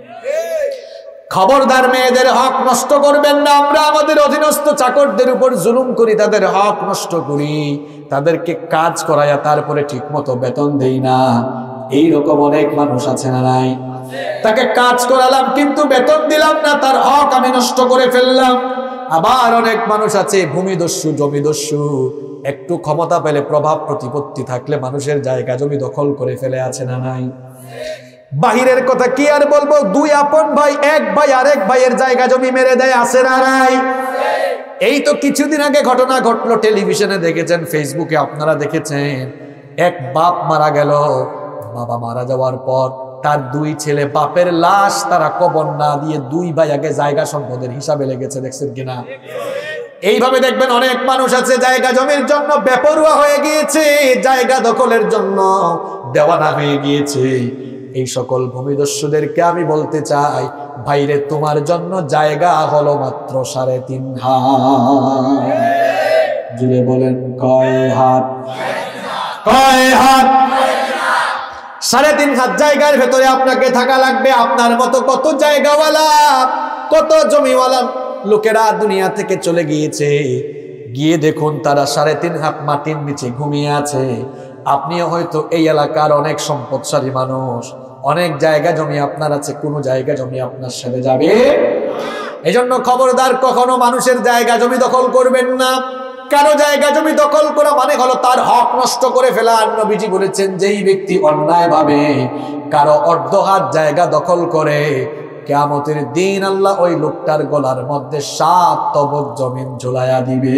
খবরদার, মেয়েদের হক নষ্ট করবেন না। আমরা আমাদের অধীনস্থ চাকরদের উপর জুলুম করি, তাদের হক নষ্ট করি, তাদেরকে কাজ করাইয়া তারপরে ঠিক মতো বেতন দেই না। এইরকম অনেক মানুষ আছে না নাই? তাকে কাজ করালাম কিন্তু বেতন দিলাম না, তার হক আমি নষ্ট করে ফেললাম। আবার অনেক মানুষ আছে ভূমিদস্যু, জমিদস্যু, একটু ক্ষমতা পেলে, প্রভাব প্রতিপত্তি থাকলে মানুষের জায়গা জমি দখল করে ফেলে, আছে না নাই? বাহিরের কথা কি আর বলবো, 2 আপন ভাই, এক ভাই আরেক ভাইয়ের জায়গা জমি মেরে দেয়, আছে না নাই? এই তো কিছুদিন আগে ঘটনা ঘটলো, টেলিভিশনে দেখেছেন, ফেসবুকে আপনারা দেখেছেন, এক বাপ মারা গেল। বাবা মারা যাওয়ার পর তার 2 ছেলে বাপের লাশ তারা কবর না দিয়ে 2 ভাই আগে জায়গা সম্পদের হিসাবে লেগেছে, দেখছেন কিনা? এইভাবে দেখবেন অনেক মানুষ আছে জায়গা জমির জন্য বেপরোয়া হয়ে গিয়েছে, জায়গা দখলের জন্য দেওয়ানা হয়ে গিয়েছে। এই সকল ভূমিদস্যুদেরকে আমি বলতে চাই, ভাইরে তোমার জন্য জায়গা হলো মাত্র 3.5 হাত। জুড়ে বলেন কয় হাত? কয় হাত? 3.5 হাত জায়গার ভেতরে আপনাকে থাকা লাগবে। আপনার মতো কত জায়গাওয়ালা, কত জমিওয়ালা লোকেরা দুনিয়া থেকে চলে গিয়েছে, গিয়ে দেখুন তারা 3.5 হাত মাটির নিচে ঘুমিয়ে আছে। আপনিও হয়তো এই এলাকার অনেক সম্পদশালী মানুষ, অনেক জায়গা জমি আপনার আছে, কোনো জায়গা জমি আপনার সাথে যাবে। এই জন্য খবরদার, কখনো মানুষের জায়গা জমি দখল করবেন না। কারো জায়গা জমি দখল করা মানে হলো তার হক নষ্ট করে ফেলা। আর নবীজি বলেছেন, যেই ব্যক্তি অন্যায়ভাবে কারো অর্ধ হাত জায়গা দখল করে, কিয়ামতের দিন আল্লাহ ওই লোকটার গলার মধ্যে 7 তবক জমিন ঝুলাইয়া দিবে।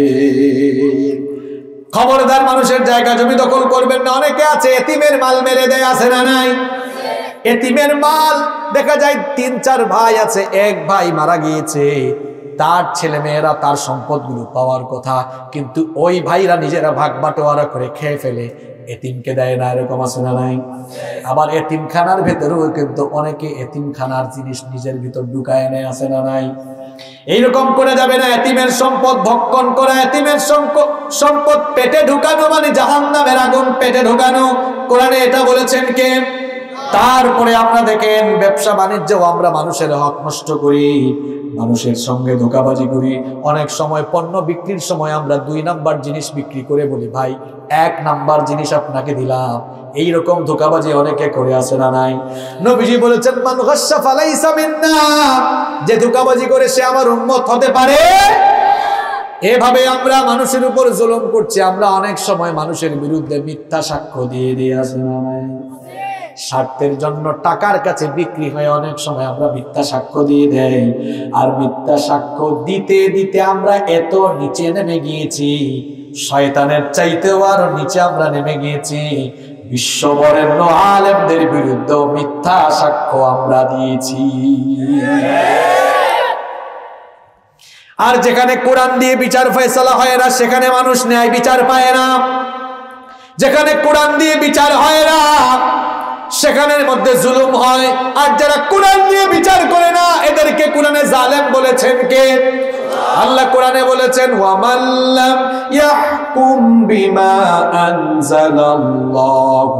খবরদার, মানুষের জায়গা জমি দখল করবেন না। অনেকে আছে এতিমের মাল মেরে দেয়, আছে না নাই? এতিমের মাল দেখা যায় 3-4 ভাই আছে, এক ভাই মারা গিয়েছে, তার ছেলে মেয়েরা তার সম্পদগুলো পাওয়ার কথা, কিন্তু ওই ভাইরা নিজেরা ভাগ বাটোয়ারা করে খেয়ে ফেলে, এতিমকে দেয় না, এরকম আছে না নাই? আবার এতিমখানার ভেতরেও কিন্তু অনেকে এতিমখানার জিনিস নিজের ভিতর ঢুকায় নেয়, আছে না নাই? এইরকম করে যাবে না। এতিমের সম্পদ ভক্ষণ করা, এতিমের সম্পদ পেটে ঢুকানো মানে জাহান্নামের আগুন পেটে ঢুকানো। কোরআনে এটা বলেছেন কে? তারপরে আমরা দেখেন ব্যবসা বাণিজ্যও আমরা মানুষের হক নষ্ট করি, মানুষের সঙ্গে ধোঁকাবাজি করি। অনেক সময় পণ্য বিক্রির সময় আমরা 2 নাম্বার জিনিস বিক্রি করে বলি, ভাই 1 নাম্বার জিনিস আপনাকে দিলাম। এইরকম ধোঁকাবাজি অনেকে করে, আছে না নাই? নবীজি বলেছেন, মান গাশশা ফালাইসা মিন্না, যে ধোঁকাবাজি করে সে আমার উম্মত হতে পারে। এভাবে আমরা মানুষের উপর জুলুম করছি। আমরা অনেক সময় মানুষের বিরুদ্ধে মিথ্যা সাক্ষ্য দিয়ে দিয়ে, আছে না নাই? স্বার্থের জন্য টাকার কাছে বিক্রি হয়ে অনেক সময় আমরা মিথ্যা সাক্ষ্য দিয়ে দেই। আর মিথ্যা সাক্ষ্য দিতে দিতে আমরা এত নিচে নেমে গিয়েছি, শয়তানের চাইতেও আরো নিচে আমরা নেমে গিয়েছি। বিশ্ববরেণ্য আলেমদের বিরুদ্ধে মিথ্যা সাক্ষ্য আমরা দিয়েছি। আর যেখানে কোরআন দিয়ে বিচার ফয়সালা হয় না, সেখানে মানুষ ন্যায় বিচার পায় না। যেখানে কোরআন দিয়ে বিচার হয় না, সেখানের মধ্যে জুলুম হয়। আর যারা কোরআন দিয়ে বিচার করে না, এদেরকে কোরআনে জালেম বলেছেন কে? আল্লাহ কোরআনে বলেছেন, ওয়ামাল্লাম ইয়াহকুম বিমা আনজালাল্লাহু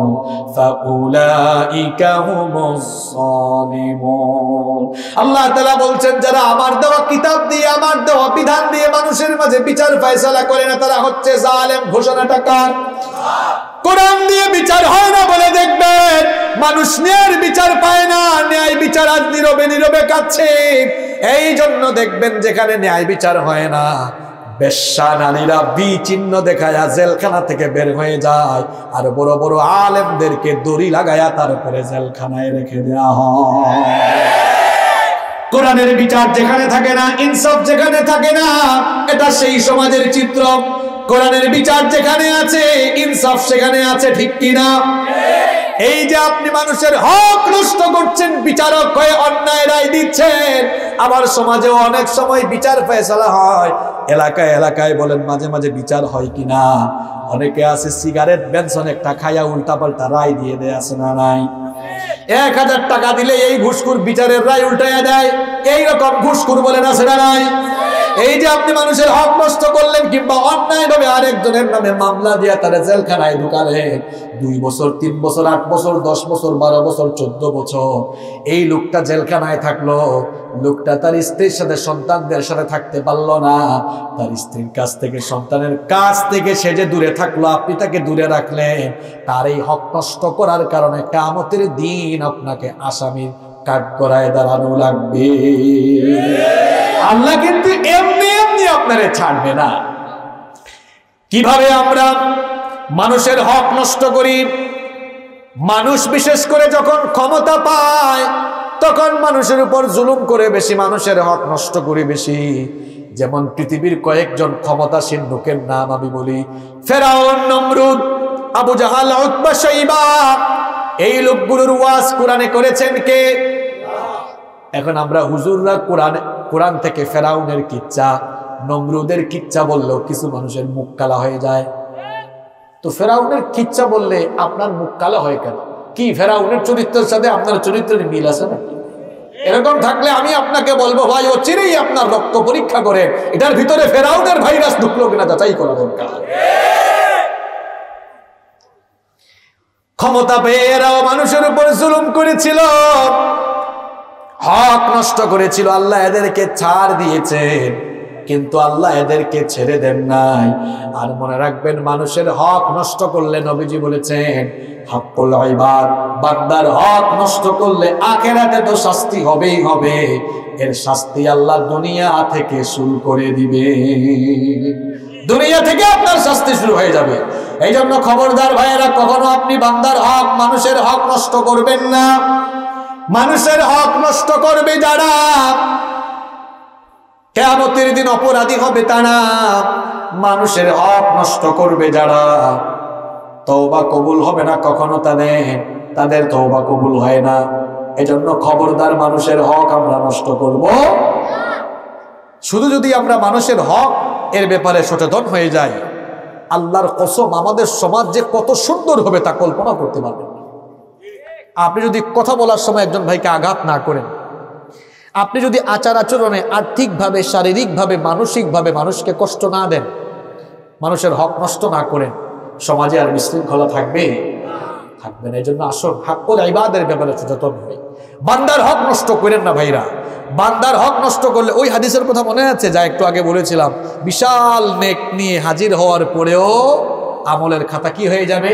ফাউলাইকা হুমুস সালিমুন। আল্লাহ তাআলা বলছেন, যারা আমার দেওয়া কিতাব দিয়ে, আমার দেওয়া বিধান দিয়ে মানুষের মাঝে বিচার ফয়সালা করে না, তারা হচ্ছে জালেম। ঘোষণাটা কার? কোরআন দিয়ে বিচার হয় না বলে দেখবেন মানুষ ন্যায়ের বিচার পায় না, ন্যায় বিচার আজ নীরবে নীরবে কাচ্ছে। এই জন্য দেখবেন যেখানে ন্যায় বিচার হয় না, বেশ্যা নারীরা চিহ্ন দেখায়া জেলখানা থেকে বের হয়ে যায়, আর বড় বড় আলেমদেরকে দড়ি লাগায়া তারপরে জেলখানায় রেখে দেওয়া হয়। কোরআনের বিচার যেখানে থাকে না, ইনসাফ যেখানে থাকে না, এটা সেই সমাজের চিত্র। কোরআনের বিচার যেখানে আছে, ইনসাফ সেখানে আছে, ঠিক কিনা? এই যে আপনি মানুষের হক নষ্ট করছেন, বিচারক হয়ে অন্যায় রায় দিচ্ছেন, আবার সমাজেও অনেক সময় বিচার ফয়সালা হয়। এলাকায় এলাকায় বলেন মাঝে মাঝে বিচার হয় কিনা? অনেকে আছে সিগারেট বেনসন একটা খাইয়া উল্টা পাল্টা রায় দিয়ে দেয়, আছে না নাই? 1000 টাকা দিলে এই ঘুষখোর বিচারের রায় উল্টাইয়া দেয়। এইরকম ঘুষখোর বলেন, আছে না নাই? এই যে আপনি মানুষের হক নষ্ট করলেন, কিংবা অন্যায় ভাবে আরেকজনের নামে মামলা দিয়ে তারা জেলখানায় ঢুকালেন, 2 বছর, 3 বছর, 8 বছর, 10 বছর, 12 বছর, 14 বছর এই লোকটা জেলখানায় থাকলো। লোকটা তার স্ত্রীর সাথে, সন্তানদের সাথে থাকতে পারলো না। তার স্ত্রীর কাছ থেকে, সন্তানের কাছ থেকে সে যে দূরে থাকলো, আপনি তাকে দূরে রাখলেন। তার এই হক নষ্ট করার কারণে কিয়ামতের দিন আপনাকে আসামির কাঠগড়ায় দাঁড়ানো লাগবে। আল্লাহ কিন্তু এমনি এমনি আপনারে ছাড়বে না। কিভাবে আমরা মানুষের হক নষ্ট করি? মানুষ বিশেষ করে যখন ক্ষমতা পায়, তখন মানুষের উপর জুলুম করে বেশি, মানুষের হক নষ্ট করে বেশি। যেমন পৃথিবীর কয়েকজন ক্ষমতাসীন লোকের নাম আমি বলি, Firaun, Namrud, Abu Jahal, Utba, Shaiba. এই লোকগুলোর ওয়াজ কোরআনে করেছেন কে? এখন আমরা হুজুররা কোরআন থেকে ফেরাউনের কিচ্ছা, নমরুদের কিচ্ছা বললেও কিছু মানুষের মুখ কালা হয়ে যায়। তো ফেরাউনের কিচ্ছা বললে আপনার মুখ কালা হয় কেন? কি ফেরাউনের চরিত্রের সাথে আপনার চরিত্রের মিল আছে না? এরকম থাকলে আমি আপনাকে বলবো, ভাই ও চিরেই আপনার রক্ত পরীক্ষা করে এটার ভিতরে ফেরাউনের ভাইরাস ঢুকলো কিনা যাচাই করা দরকার। ক্ষমতা পেয়ে এরাও মানুষের উপর জুলুম করেছিল, হক নষ্ট করেছিল। আল্লাহ এদেরকে ছাড় দিয়েছেন, কিন্তু আল্লাহ এদেরকে ছেড়ে দেন নাই। আর মনে রাখবেন, মানুষের হক নষ্ট করলে নবীজি বলেছেন, হকুল ইবাদ, বান্দার হক নষ্ট করলে আখিরাতে তো শাস্তি হবেই হবে। এর শাস্তি আল্লাহ দুনিয়া থেকে শুরু করে দিবে, দুনিয়া থেকে আপনার শাস্তি শুরু হয়ে যাবে। এই জন্য খবরদার ভাইয়েরা, কখনো আপনি বান্দার হক, মানুষের হক নষ্ট করবেন না। মানুষের হক নষ্ট করবে যারা, কিয়ামতের দিন অপরাধী হবে তারা। মানুষের হক নষ্ট করবে যারা, তওবা কবুল হবে না কখনো তাদের তওবা কবুল হয় না। এজন্য খবরদার, মানুষের হক আমরা নষ্ট করব। শুধু যদি আমরা মানুষের হক এর ব্যাপারে সচেতন হয়ে যাই, আল্লাহর কসম আমাদের সমাজ যে কত সুন্দর হবে তা কল্পনা করতে পারবেন না। আপনি যদি কথা বলার সময় একজন ভাইকে আঘাত না করেন, আপনি যদি আচার আচরণে আর্থিকভাবে, শারীরিকভাবে, মানসিকভাবে মানুষকে কষ্ট না দেন, মানুষের হক নষ্ট না করেন, সমাজে আর বিশৃঙ্খলা থাকবে না। এই জন্য আসল হকুল ইবাদের ব্যাপারে সচেতন হই। বান্দার হক নষ্ট করেন না ভাইরা। বান্দার হক নষ্ট করলে, ওই হাদিসের কথা মনে আছে যা একটু আগে বলেছিলাম, বিশাল নেক নিয়ে হাজির হওয়ার পরেও আমলের খাতা কি হয়ে যাবে?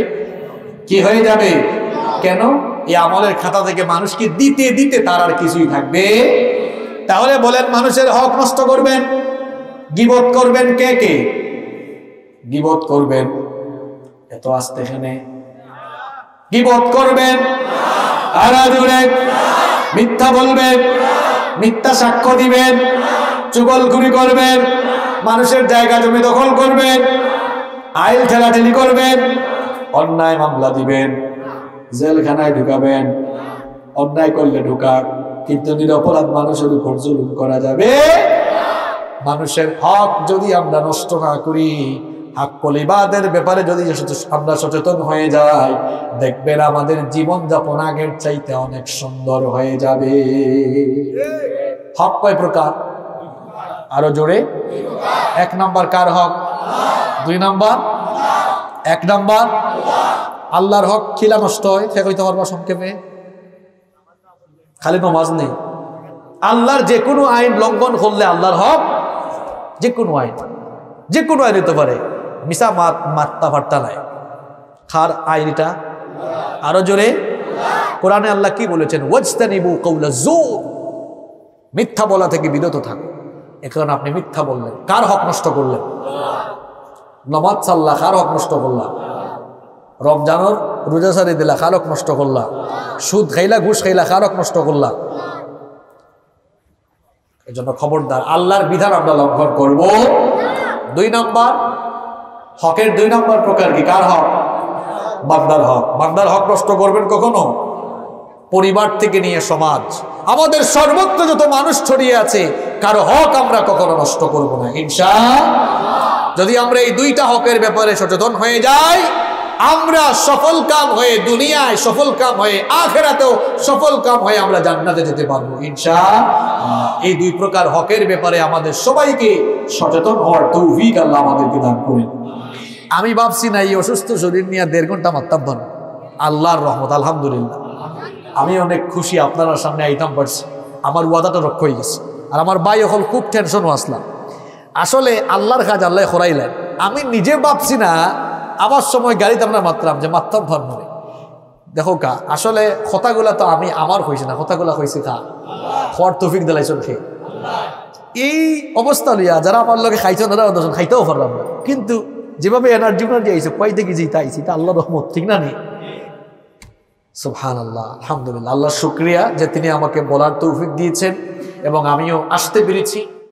কেন? এই আমলের খাতা থেকে মানুষকে দিতে দিতে তার আর কিছুই থাকবে। তাহলে বলেন, মানুষের হক নষ্ট করবেন, গীবত করবেন, কে গীবত করবেন? এত আস্তে এখানে গীবত করবেন, মিথ্যা বলবেন, মিথ্যা সাক্ষ্য দিবেন, চুগলখুরি করবেন, মানুষের জায়গা জমি দখল করবেন, আইল ঠেলাঠেলি করবেন, অন্যায় মামলা দিবেন, জেলখানায় ঢুকাবেন। অন্যায় করলে ঢুকাক, কিন্তু নিরপরাধ মানুষের উপর জুলুম করা যাবে। মানুষের হক যদি আমরা নষ্ট না করি, হাক্কুল ইবাদের ব্যাপারে যদি আমরা সচেতন হয়ে যাই, দেখবেন আমাদের জীবনযাপন আগের চাইতে অনেক সুন্দর হয়ে যাবে। হক কয় প্রকার? আরো জোরে। 1 নাম্বার কার হক? 2 নাম্বার? 1 নাম্বার আল্লাহর হক। খিলা নষ্ট হয় সে কইতে পারবা সংক্ষেপে? খালি নামাজ নেই, আল্লাহর যে কোনো আইন লঙ্ঘন করলে আল্লাহর হক, যে কোনো আইন হতে পারে, মিশা মাত্তা ফাট্টা নাই, খার আইনটা। আরো জোরে। কোরআনে আল্লাহ কি বলেছেন? ওয়াজতানিবু কাউলা যুর, মিথ্যা বলা থেকে বিরত থাকো। এখন আপনি মিথ্যা বললেন, কার হক নষ্ট করলেন? নামাজ সাল্লাহ, কার হক নষ্ট করলাম? রমজানের রোজা সারি দিলা, কার হক নষ্ট করলাম? সুদ খাইলা, ঘুষ খাইলা, কার হক নষ্ট করলাম? এই জন্য খবরদার, আল্লাহর বিধান আমরা লঙ্ঘন করব। 2 নাম্বার হকের 2 নাম্বার প্রকার কি? কার হক? বান্দার হক। বান্দার হক নষ্ট করবেন কখনো? পরিবার থেকে নিয়ে সমাজ, আমাদের সর্বত্র যত মানুষ ছড়িয়ে আছে, কারো হক আমরা কখনো নষ্ট করব না ইনশাআল্লাহ। যদি আমরা এই 2টা হকের ব্যাপারে সচেতন হয়ে যাই, আমরা সফল কাম হয়ে দুনিয়ায় সফল কাম হয়ে আখিরাতেও সফল কাম হয়ে আমরা জান্নাতে যেতে পারবো ইনশাআল্লাহ। এই 2 প্রকার হকের ব্যাপারে আমাদের সবাইকে সচেতন হওয়ার তৌফিক আল্লাহ আমাদেরকে দান করেন। আমি ভাবছি না এই অসুস্থ শরীর নিয়ে 1.5 ঘন্টা মাত্তাম পান, আল্লাহর রহমত, আলহামদুলিল্লাহ। আমি অনেক খুশি আপনার সামনে আইতাম পারছি, আমার ওয়াদাটা রক্ষা হয়ে গেছে। আর আমার ভাই এখন খুব টেনশনও আসলাম। আসলে আল্লাহর কাজ আল্লাহ করাইলেন। আমি নিজে ভাবছি না, আমার সময় গাড়িতে আমরা মাত্রাম যে মাত্রাম ভার মনে দেখো কা, আসলে কথাগুলা তো আমার হয়েছে না, কথাগুলা হয়েছে কা হওয়ার তৌফিক দিলাইছেন খেয়ে। এই অবস্থা লইয়া যারা আমার লগে খাইছেন তারা খাইতেও পারলাম না, কিন্তু যেভাবে এনার্জি আইছে কয় দেখি যেটা আইছি তা আল্লাহর রহমত, ঠিক না নেই? সুবহানাল্লাহ, আলহামদুলিল্লাহ। আল্লাহর শুকরিয়া যে তিনি আমাকে বলার তৌফিক দিয়েছেন এবং আমিও আসতে পেরেছি।